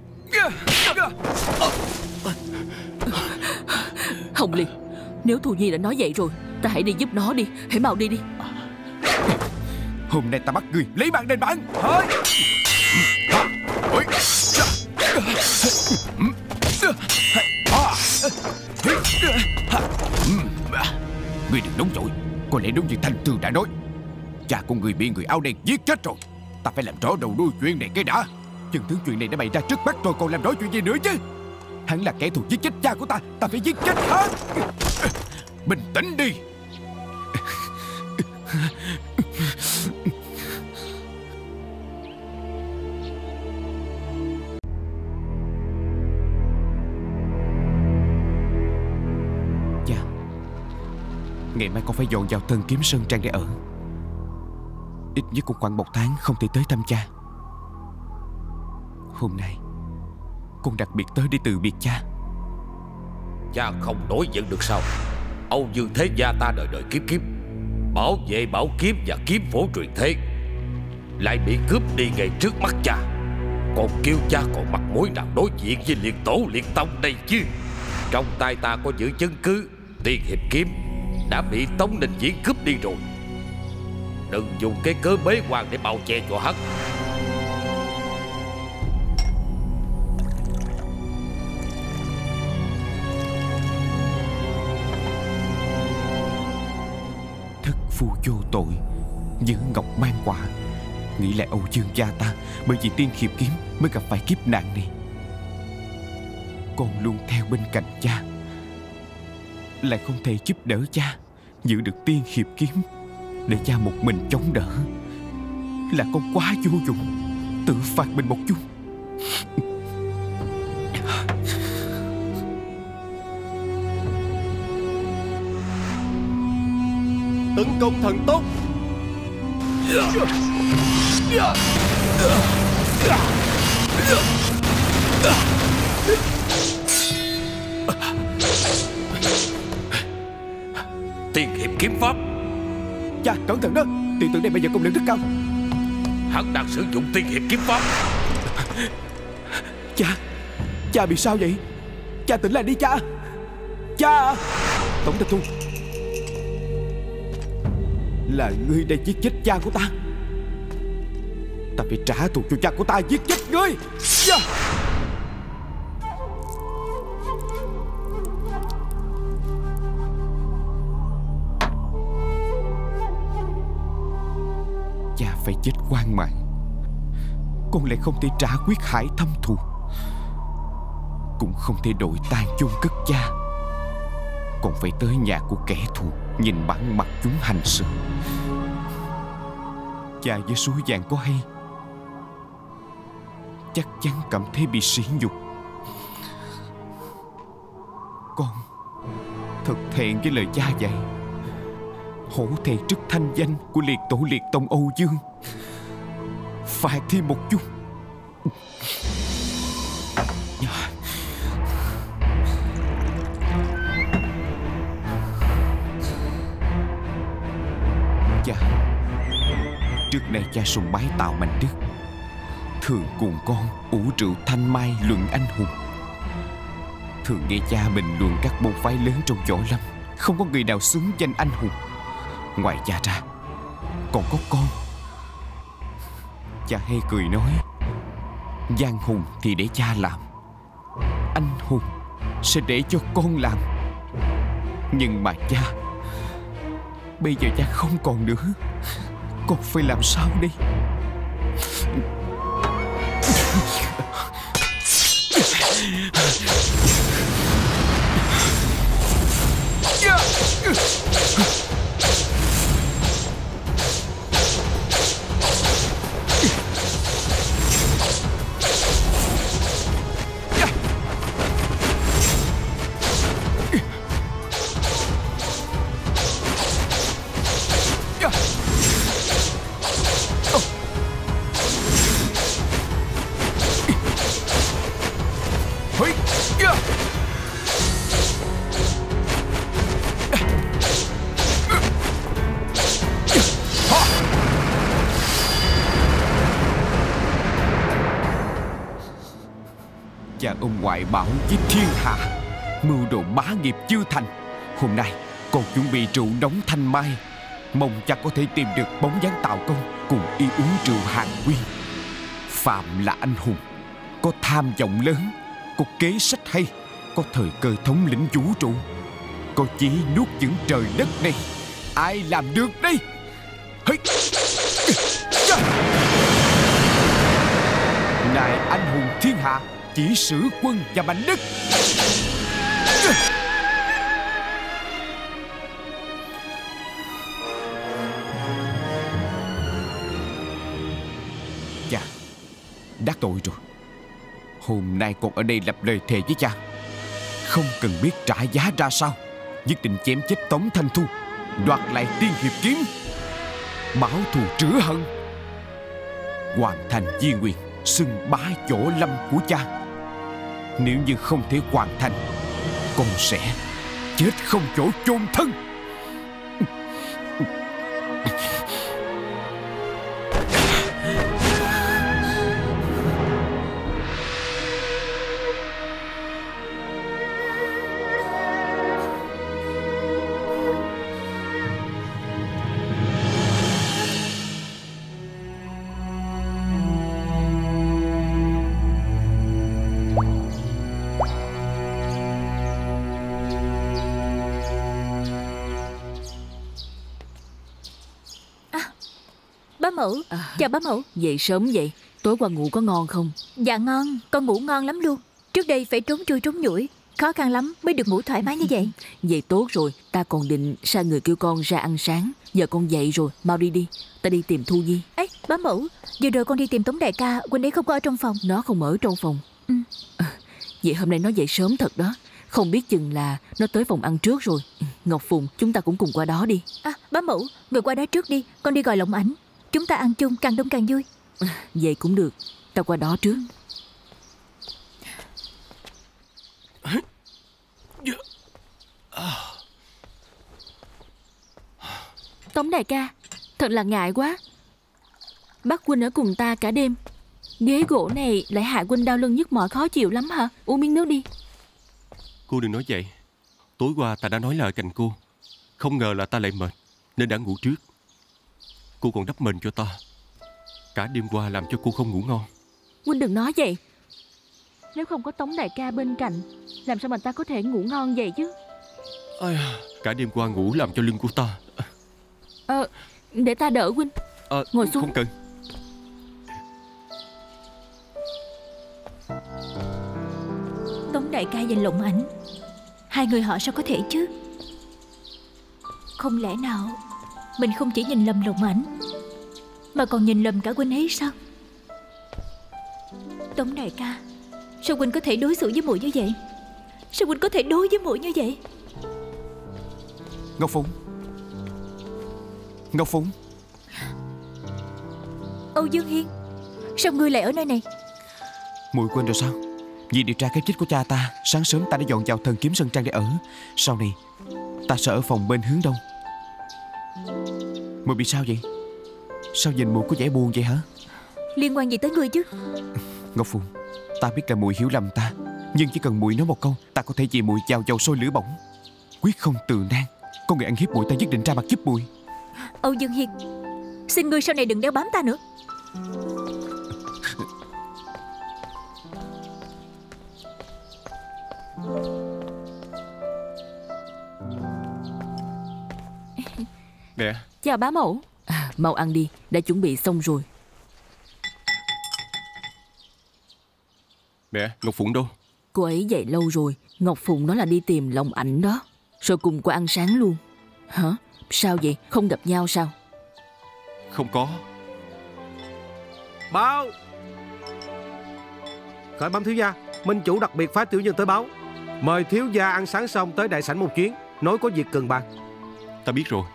Hồng Liên, nếu Thù Nhi đã nói vậy rồi, ta hãy đi giúp nó đi. Hãy mau đi đi. Hôm nay ta bắt ngươi lấy mạng đền mạng. Hỡi. Ngươi đừng nóng vội. Có lẽ đúng như Thanh Tường đã nói, cha của người bị người áo đen giết chết rồi. Ta phải làm rõ đầu đuôi chuyện này cái đã. Chân tướng chuyện này đã bày ra trước mắt rồi, còn làm rõ chuyện gì nữa chứ? Hắn là kẻ thù giết chết cha của ta. Ta phải giết chết hắn. Bình tĩnh đi. Cha, ngày mai con phải dọn vào Tân Kiếm Sơn Trang để ở. Ít nhất cũng khoảng một tháng không thể tới thăm cha. Hôm nay con đặc biệt tới để từ biệt cha. Cha không nổi giận được sao? Âu Dương thế gia ta đời đời kiếp kiếp bảo vệ bảo kiếm và kiếm phổ truyền thế, lại bị cướp đi ngay trước mắt cha. Còn kêu cha còn mặt mũi nào đối diện với liệt tổ liệt tông đây chứ? Trong tay ta có giữ chứng cứ Tiên Hiệp kiếm đã bị Tống Ninh Viễn cướp đi rồi. Đừng dùng cái cớ bế quan để bao che cho hắn. Thất phu vô tội, giữ ngọc mang quả. Nghĩ lại Âu Dương cha ta bởi vì Tiên Hiệp kiếm mới gặp phải kiếp nạn này. Con luôn theo bên cạnh cha, lại không thể giúp đỡ cha giữ được Tiên Hiệp kiếm, để cha một mình chống đỡ. Là con quá vô dụng, tự phạt mình một chút. Tấn công thần tốc. Tiên Hiệp kiếm pháp. Cha cẩn thận đó, tiểu tử này bây giờ công lực rất cao. Hắn đang sử dụng Tiên Hiệp kiếm pháp. Cha, cha bị sao vậy? Cha tỉnh lại đi cha. Cha. Tổng Thanh Thu, là ngươi đã giết chết cha của ta. Ta phải trả thù cho cha của ta giết chết ngươi. Yeah. Cha phải chết oan mạng, con lại không thể trả quyết hải thâm thù, cũng không thể đổi tàn chôn cất cha. Còn phải tới nhà của kẻ thù, nhìn bản mặt chúng hành sự. Cha với Suối Vàng có hay, chắc chắn cảm thấy bị sỉ nhục. Con thật thẹn với lời cha dạy, hổ thẹn trước thanh danh của liệt tổ liệt tông Âu Dương. Phạt thêm một chút. Cha, trước đây cha sùng bái Tào Mạnh Đức, thường cùng con ủ rượu thanh mai luận anh hùng. Thường nghe cha bình luận các môn phái lớn trong võ lâm, không có người nào xứng danh anh hùng. Ngoài cha ra còn có con. Cha hay cười nói, giang hùng thì để cha làm, anh hùng sẽ để cho con làm. Nhưng mà cha, bây giờ cha không còn nữa, con phải làm sao đây? cha ông ngoại bảo với thiên hạ, mưu đồ bá nghiệp chưa thành. Hôm nay con chuẩn bị rượu nóng thanh mai, mong cha có thể tìm được bóng dáng Tào Công cùng y uống rượu hàng quyên. Phạm là anh hùng, có tham vọng lớn, có kế sách hay, có thời cơ thống lĩnh vũ trụ, có chí nuốt chửng trời đất này. Ai làm được đây? Hey. Này anh hùng thiên hạ, chỉ sử quân và mảnh đất. Cha, đắc tội rồi. Hôm nay con ở đây lập lời thề với cha, không cần biết trả giá ra sao, nhất định chém chết Tống Thanh Thu, đoạt lại Tiên Hiệp Kiếm, báo thù trữ hận, hoàn thành di nguyện xưng bá Võ Lâm của cha. Nếu như không thể hoàn thành, con sẽ chết không chỗ chôn thân. Bá mẫu, à, chào bá mẫu. Dậy sớm vậy, tối qua ngủ có ngon không? Dạ ngon, con ngủ ngon lắm luôn. Trước đây phải trốn chui trốn nhủi, khó khăn lắm mới được ngủ thoải mái như vậy. Vậy tốt rồi, ta còn định sai người kêu con ra ăn sáng. Giờ con dậy rồi, mau đi đi, ta đi tìm Thu Di. Ấy, bá mẫu, vừa rồi con đi tìm Tống đại ca, huynh ấy không có ở trong phòng. Nó không ở trong phòng. Ừ. À, vậy hôm nay nó dậy sớm thật đó. Không biết chừng là nó tới phòng ăn trước rồi. Ngọc Phùng, chúng ta cũng cùng qua đó đi. À, bá mẫu, người qua đó trước đi, con đi gọi Lộng Ảnh. Chúng ta ăn chung càng đông càng vui. À, vậy cũng được, ta qua đó trước. Tống đại ca, thật là ngại quá. Bác huynh ở cùng ta cả đêm, ghế gỗ này lại hại huynh đau lưng nhức mỏi khó chịu lắm hả? Uống miếng nước đi. Cô đừng nói vậy. Tối qua ta đã nói lời cạnh cô, không ngờ là ta lại mệt nên đã ngủ trước. Cô còn đắp mền cho ta, cả đêm qua làm cho cô không ngủ ngon. Huynh đừng nói vậy. Nếu không có Tống đại ca bên cạnh, làm sao mà ta có thể ngủ ngon vậy chứ? Ây, cả đêm qua ngủ làm cho lưng của ta. Ờ, để ta đỡ huynh. À, ngồi xuống. Không cần. Tống đại ca và Lộng Ảnh, hai người họ sao có thể chứ? Không lẽ nào mình không chỉ nhìn lầm Lộng Ảnh, mà còn nhìn lầm cả huynh ấy sao? Tống đại ca, sao huynh có thể đối xử với muội như vậy? Sao huynh có thể đối với muội như vậy? Ngọc Phụng, Ngọc Phụng. Âu Dương Hiên, sao ngươi lại ở nơi này? Muội quên rồi sao? Vì điều tra cái chết của cha ta, sáng sớm ta đã dọn vào Thần Kiếm Sơn Trang để ở. Sau này ta sẽ ở phòng bên hướng đông. Muội bị sao vậy? Sao nhìn muội có vẻ buồn vậy hả? Liên quan gì tới ngươi chứ? Ngọc Phụng, ta biết là muội hiểu lầm ta, nhưng chỉ cần muội nói một câu, ta có thể vì muội vào dầu sôi lửa bỏng, quyết không từ nan. Có người ăn hiếp muội, ta nhất định ra mặt giúp muội. Âu Dương Hiên, xin ngươi sau này đừng đeo bám ta nữa. Mẹ. Chào bá mẫu. À, mau ăn đi, đã chuẩn bị xong rồi. Mẹ, Ngọc Phụng đâu? Cô ấy dậy lâu rồi. Ngọc Phụng nói là đi tìm Lộng Ảnh đó, rồi cùng qua ăn sáng luôn. Hả? Sao vậy? Không gặp nhau sao? Không có. Báo. Khởi bẩm thiếu gia, minh chủ đặc biệt phái tiểu nhân tới báo, mời thiếu gia ăn sáng xong tới đại sảnh một chuyến, nói có việc cần bàn. Ta biết rồi.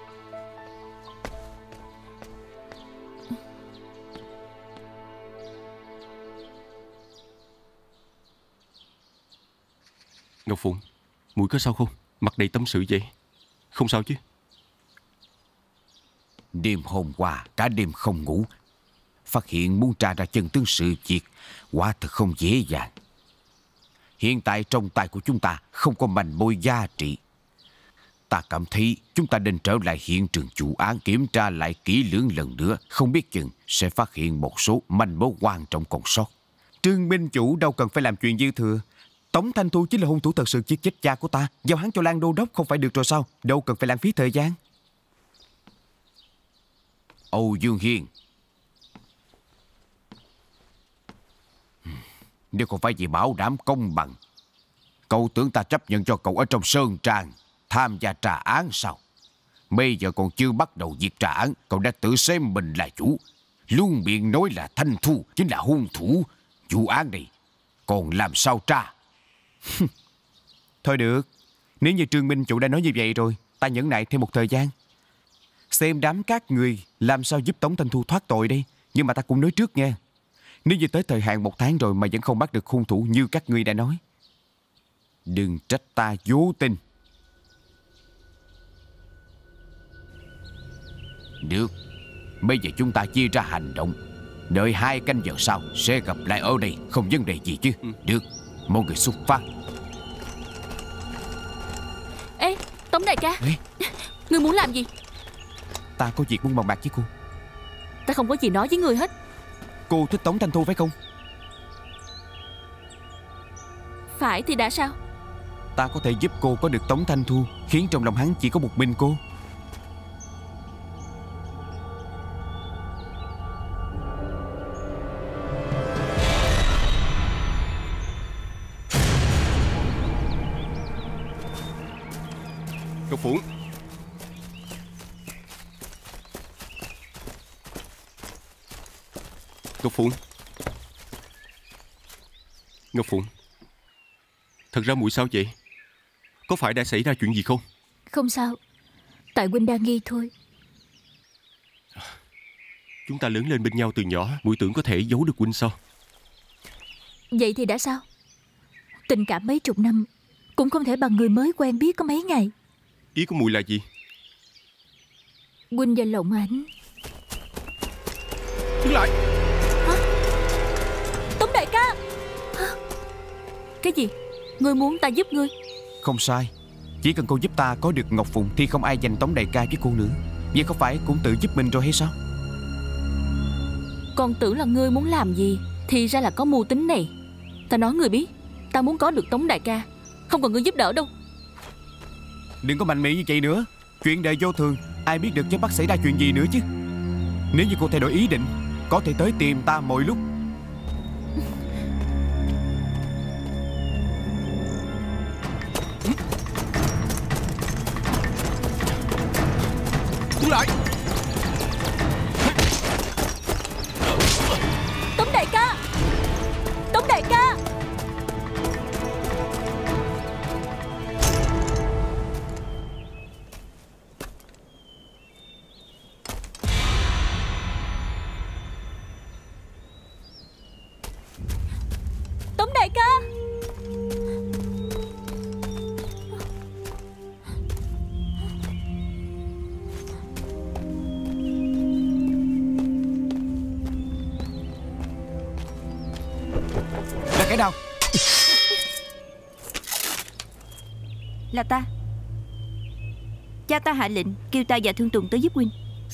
Ngọc Phụng, muội có sao không? Mặt đầy tâm sự vậy. Không sao chứ? Đêm hôm qua cả đêm không ngủ, phát hiện muốn tra ra chân tướng sự việc quả thật không dễ dàng. hiện tại trong tay của chúng ta không có manh mối giá trị. Ta cảm thấy chúng ta nên trở lại hiện trường vụ án, kiểm tra lại kỹ lưỡng lần nữa. Không biết chừng sẽ phát hiện một số manh mối quan trọng còn sót. Trương Minh Chủ đâu cần phải làm chuyện dư thừa. Tống Thanh Thu chính là hung thủ thật sự giết chết cha của ta. Giao hắn cho Lan Đô Đốc không phải được rồi sao? Đâu cần phải lãng phí thời gian. Âu Dương Hiên, nếu không phải vì bảo đảm công bằng, cậu tưởng ta chấp nhận cho cậu ở trong Sơn Trang tham gia trả án sao? Bây giờ còn chưa bắt đầu việc trả án, cậu đã tự xem mình là chủ, luôn miệng nói là Thanh Thu chính là hung thủ. Vụ án này còn làm sao tra? Thôi được, nếu như Trương Minh Chủ đã nói như vậy rồi, ta nhẫn nại thêm một thời gian. Xem đám các người làm sao giúp Tống Thanh Thu thoát tội đây. Nhưng mà ta cũng nói trước nha, nếu như tới thời hạn một tháng rồi mà vẫn không bắt được hung thủ như các ngươi đã nói, đừng trách ta vô tình. Được, bây giờ chúng ta chia ra hành động. Đợi hai canh giờ sau sẽ gặp lại ở đây, không vấn đề gì chứ? ừ. Được, mọi người xuất phát. Ê, Tống đại ca. Ê. Ngươi muốn làm gì? Ta có việc muốn bàn bạc với cô. Ta không có gì nói với ngươi hết. Cô thích Tống Thanh Thu phải không? Phải thì đã sao? Ta có thể giúp cô có được Tống Thanh Thu, khiến trong lòng hắn chỉ có một mình cô. Ngọc Phụng, Ngọc Phụng, Ngọc Phụng, thật ra muội sao vậy? Có phải đã xảy ra chuyện gì không? Không sao, tại huynh đang nghi thôi. Chúng ta lớn lên bên nhau từ nhỏ, muội tưởng có thể giấu được huynh sao? Vậy thì đã sao? Tình cảm mấy chục năm cũng không thể bằng người mới quen biết có mấy ngày. Ý của muội là gì? Huynh và Lộng Ảnh. Đứng lại. Hả? Tống đại ca. Hả? Cái gì? Ngươi muốn ta giúp ngươi? Không sai, chỉ cần cô giúp ta có được Ngọc Phụng thì không ai giành Tống đại ca với cô nữa. Vậy không phải cũng tự giúp mình rồi hay sao? Con tưởng là ngươi muốn làm gì, thì ra là có mưu tính này. Ta nói ngươi biết, ta muốn có được Tống đại ca, không cần ngươi giúp đỡ đâu. Đừng có mạnh miệng như vậy nữa. Chuyện đời vô thường, ai biết được chớp mắt xảy ra chuyện gì nữa chứ. Nếu như cô thay đổi ý định, có thể tới tìm ta mọi lúc. Đứng lại. Tống đại ca. Tống đại ca. Tống đại ca. Là kẻ nào? Là ta. Cha ta hạ lệnh kêu ta và Thương Tùng tới giúp huynh.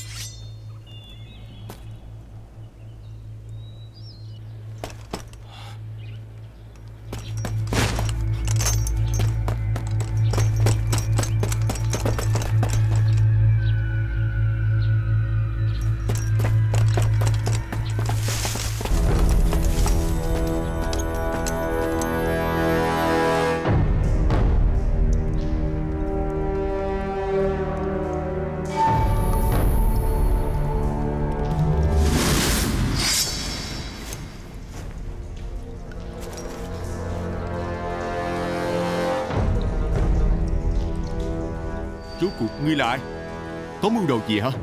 Rốt cuộc ngươi là ai? Có mưu đồ gì hả?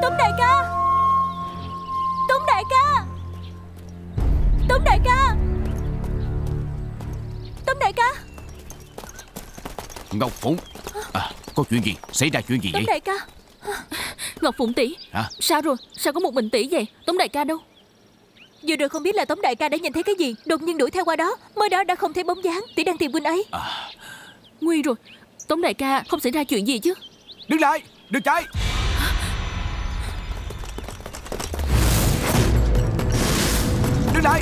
Tống đại ca, Tống đại ca, Tống đại ca, Tống đại ca. Ngọc Phụng, à, có chuyện gì? Xảy ra chuyện gì Tống vậy? đại ca. Ngọc Phụng tỷ. Hả? Sao rồi? Sao có một mình tỷ vậy? Tống đại ca đâu? Vừa rồi không biết là Tống đại ca đã nhìn thấy cái gì, đột nhiên đuổi theo qua đó, mới đó đã không thấy bóng dáng. Tỷ đang tìm huynh ấy. À, Nguy rồi. Tống đại ca không xảy ra chuyện gì chứ? Đứng lại, đừng chạy. Đứng lại.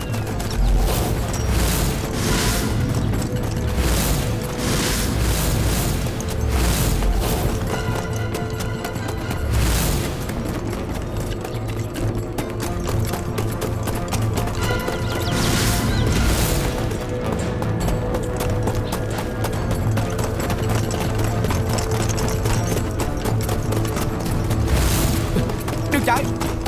Đừng chạy.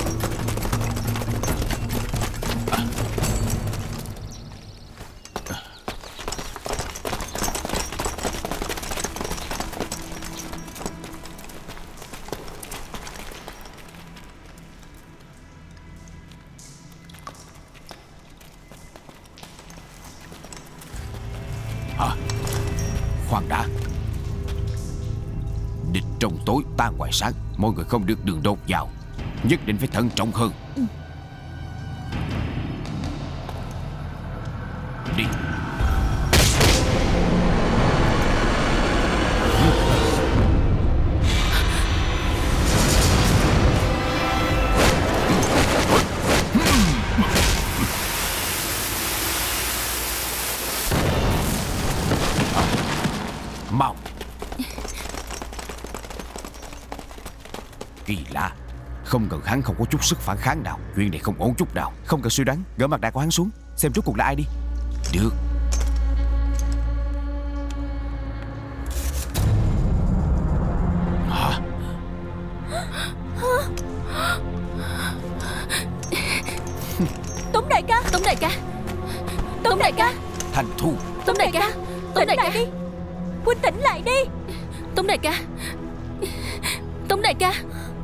à, khoan đã. Địch trong tối ta ngoài sáng, mọi người không được đường đột vào, nhất định phải thận trọng hơn. Đi. Mau. Kỳ lạ, không ngờ hắn không có chút sức phản kháng nào. Chuyện này không ổn chút nào. Không cần suy đoán, gỡ mặt nạ của hắn xuống, xem rốt cuộc là ai đi. Được. Hả? Tống đại ca, Tống đại ca. Tống đại ca, Thanh Thu. Tống đại ca. Tống đại lại ca. đi. Huynh tỉnh lại đi. Tống đại ca. Tống đại ca.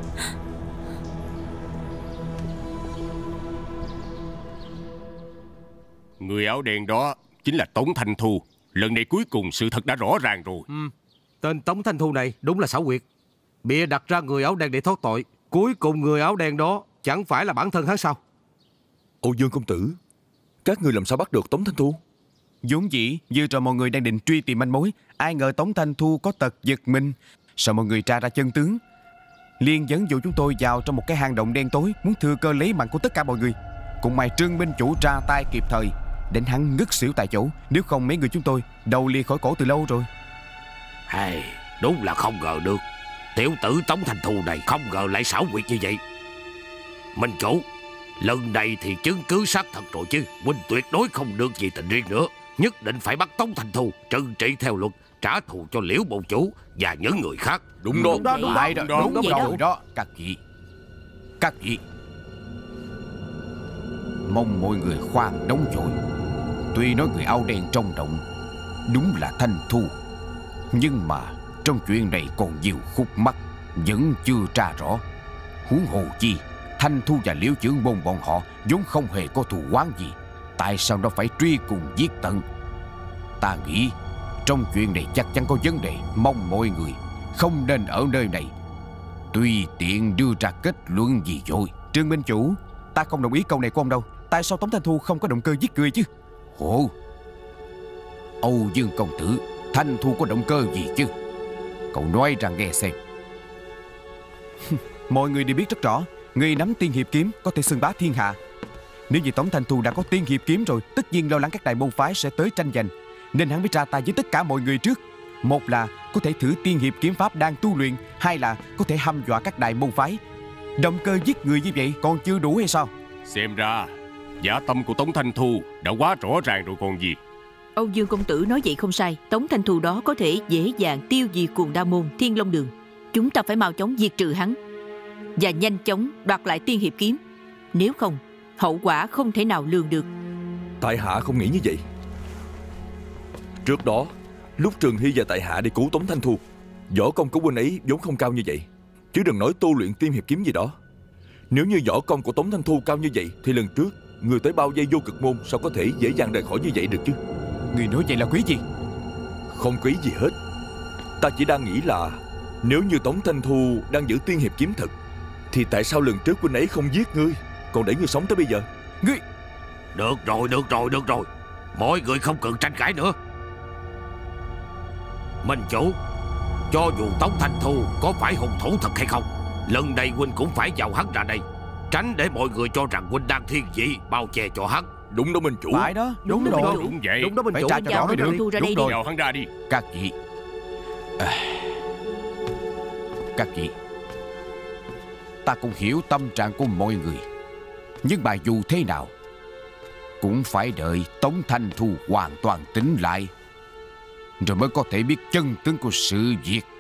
Người áo đen đó chính là Tống Thanh Thu. Lần này cuối cùng sự thật đã rõ ràng rồi. Ừ. Tên Tống Thanh Thu này đúng là xảo quyệt, bịa đặt ra người áo đen để thoát tội. Cuối cùng người áo đen đó chẳng phải là bản thân hắn sao? Âu Dương công tử, các người làm sao bắt được Tống Thanh Thu? Vốn dĩ dư trò mọi người đang định truy tìm manh mối, ai ngờ Tống Thanh Thu có tật giật mình, sợ mọi người tra ra chân tướng, liền dẫn dụ chúng tôi vào trong một cái hang động đen tối, muốn thừa cơ lấy mạng của tất cả mọi người. Cũng may Trương Minh Chủ ra tay kịp thời, đến hắn ngất xỉu tại chỗ, nếu không mấy người chúng tôi đầu lìa khỏi cổ từ lâu rồi. Hay, đúng là không ngờ được. Tiểu tử Tống Thanh Thu này không ngờ lại xảo quyệt như vậy. Minh Chủ, lần này thì chứng cứ xác thật rồi chứ. Huynh tuyệt đối không được gì tình riêng nữa. Nhất định phải bắt Tống Thanh Thu trừng trị theo luật, trả thù cho Liễu Bầu Chủ và những người khác. Đúng đó, Đúng đó, đúng Lại đó, đó, đúng, đúng vậy rồi đó. Các vị, các vị, mong mọi người khoan đóng vội. Tuy nói người áo đen trong động đúng là Thanh Thu, nhưng mà trong chuyện này còn nhiều khúc mắc vẫn chưa tra rõ. Huống hồ chi Thanh Thu và Liễu Chưởng Môn bọn họ vốn không hề có thù oán gì, tại sao nó phải truy cùng giết tận? Ta nghĩ trong chuyện này chắc chắn có vấn đề, mong mọi người không nên ở nơi này tùy tiện đưa ra kết luận gì rồi. Trương Minh Chủ, ta không đồng ý câu này của ông đâu. Tại sao Tống Thanh Thu không có động cơ giết người chứ? Ồ, Âu Dương công tử, Thanh Thu có động cơ gì chứ? Cậu nói ra nghe xem. Mọi người đều biết rất rõ, người nắm tiên hiệp kiếm có thể xưng bá thiên hạ. Nếu như Tống Thanh Thu đã có tiên hiệp kiếm rồi, tất nhiên lo lắng các đại môn phái sẽ tới tranh giành, nên hắn mới ra tay với tất cả mọi người trước. Một là có thể thử tiên hiệp kiếm pháp đang tu luyện, hai là có thể hăm dọa các đại môn phái. Động cơ giết người như vậy còn chưa đủ hay sao? Xem ra giả tâm của Tống Thanh Thu đã quá rõ ràng rồi còn gì. Âu Dương công tử nói vậy không sai. Tống Thanh Thu đó có thể dễ dàng tiêu diệt Cuồng Đao Môn, Thiên Long Đường. Chúng ta phải mau chóng diệt trừ hắn và nhanh chóng đoạt lại tiên hiệp kiếm. Nếu không, hậu quả không thể nào lường được. Tại hạ không nghĩ như vậy. Trước đó, lúc Trường Hy và tại hạ đi cứu Tống Thanh Thu, võ công của huynh ấy vốn không cao như vậy. chứ đừng nói tu luyện tiên hiệp kiếm gì đó. Nếu như võ công của Tống Thanh Thu cao như vậy thì lần trước người tới bao vây Vô Cực Môn sao có thể dễ dàng rời khỏi như vậy được chứ? Người nói vậy là quý gì? Không quý gì hết. Ta chỉ đang nghĩ là nếu như Tống Thanh Thu đang giữ tiên hiệp kiếm thật thì tại sao lần trước huynh ấy không giết ngươi, còn để ngươi sống tới bây giờ? Ngươi... Được rồi, được rồi, được rồi. Mọi người không cần tranh cãi nữa. Minh chủ, cho dù Tống Thanh Thu có phải hung thủ thật hay không, lần này huynh cũng phải vào hắn ra đây, tránh để mọi người cho rằng huynh đang thiên vị bao che cho hắn. Đúng đó Minh chủ. Phải đó, đúng, đúng rồi. rồi. Đúng vậy. Đúng đó Minh Phải chủ. trả cho rõ mới được. Thu ra đây Đúng đi. rồi. Chào hắn ra đi. Các vị à, Các vị, ta cũng hiểu tâm trạng của mọi người, nhưng mà dù thế nào cũng phải đợi Tống Thanh Thu hoàn toàn tỉnh lại rồi mới có thể biết chân tướng của sự việc.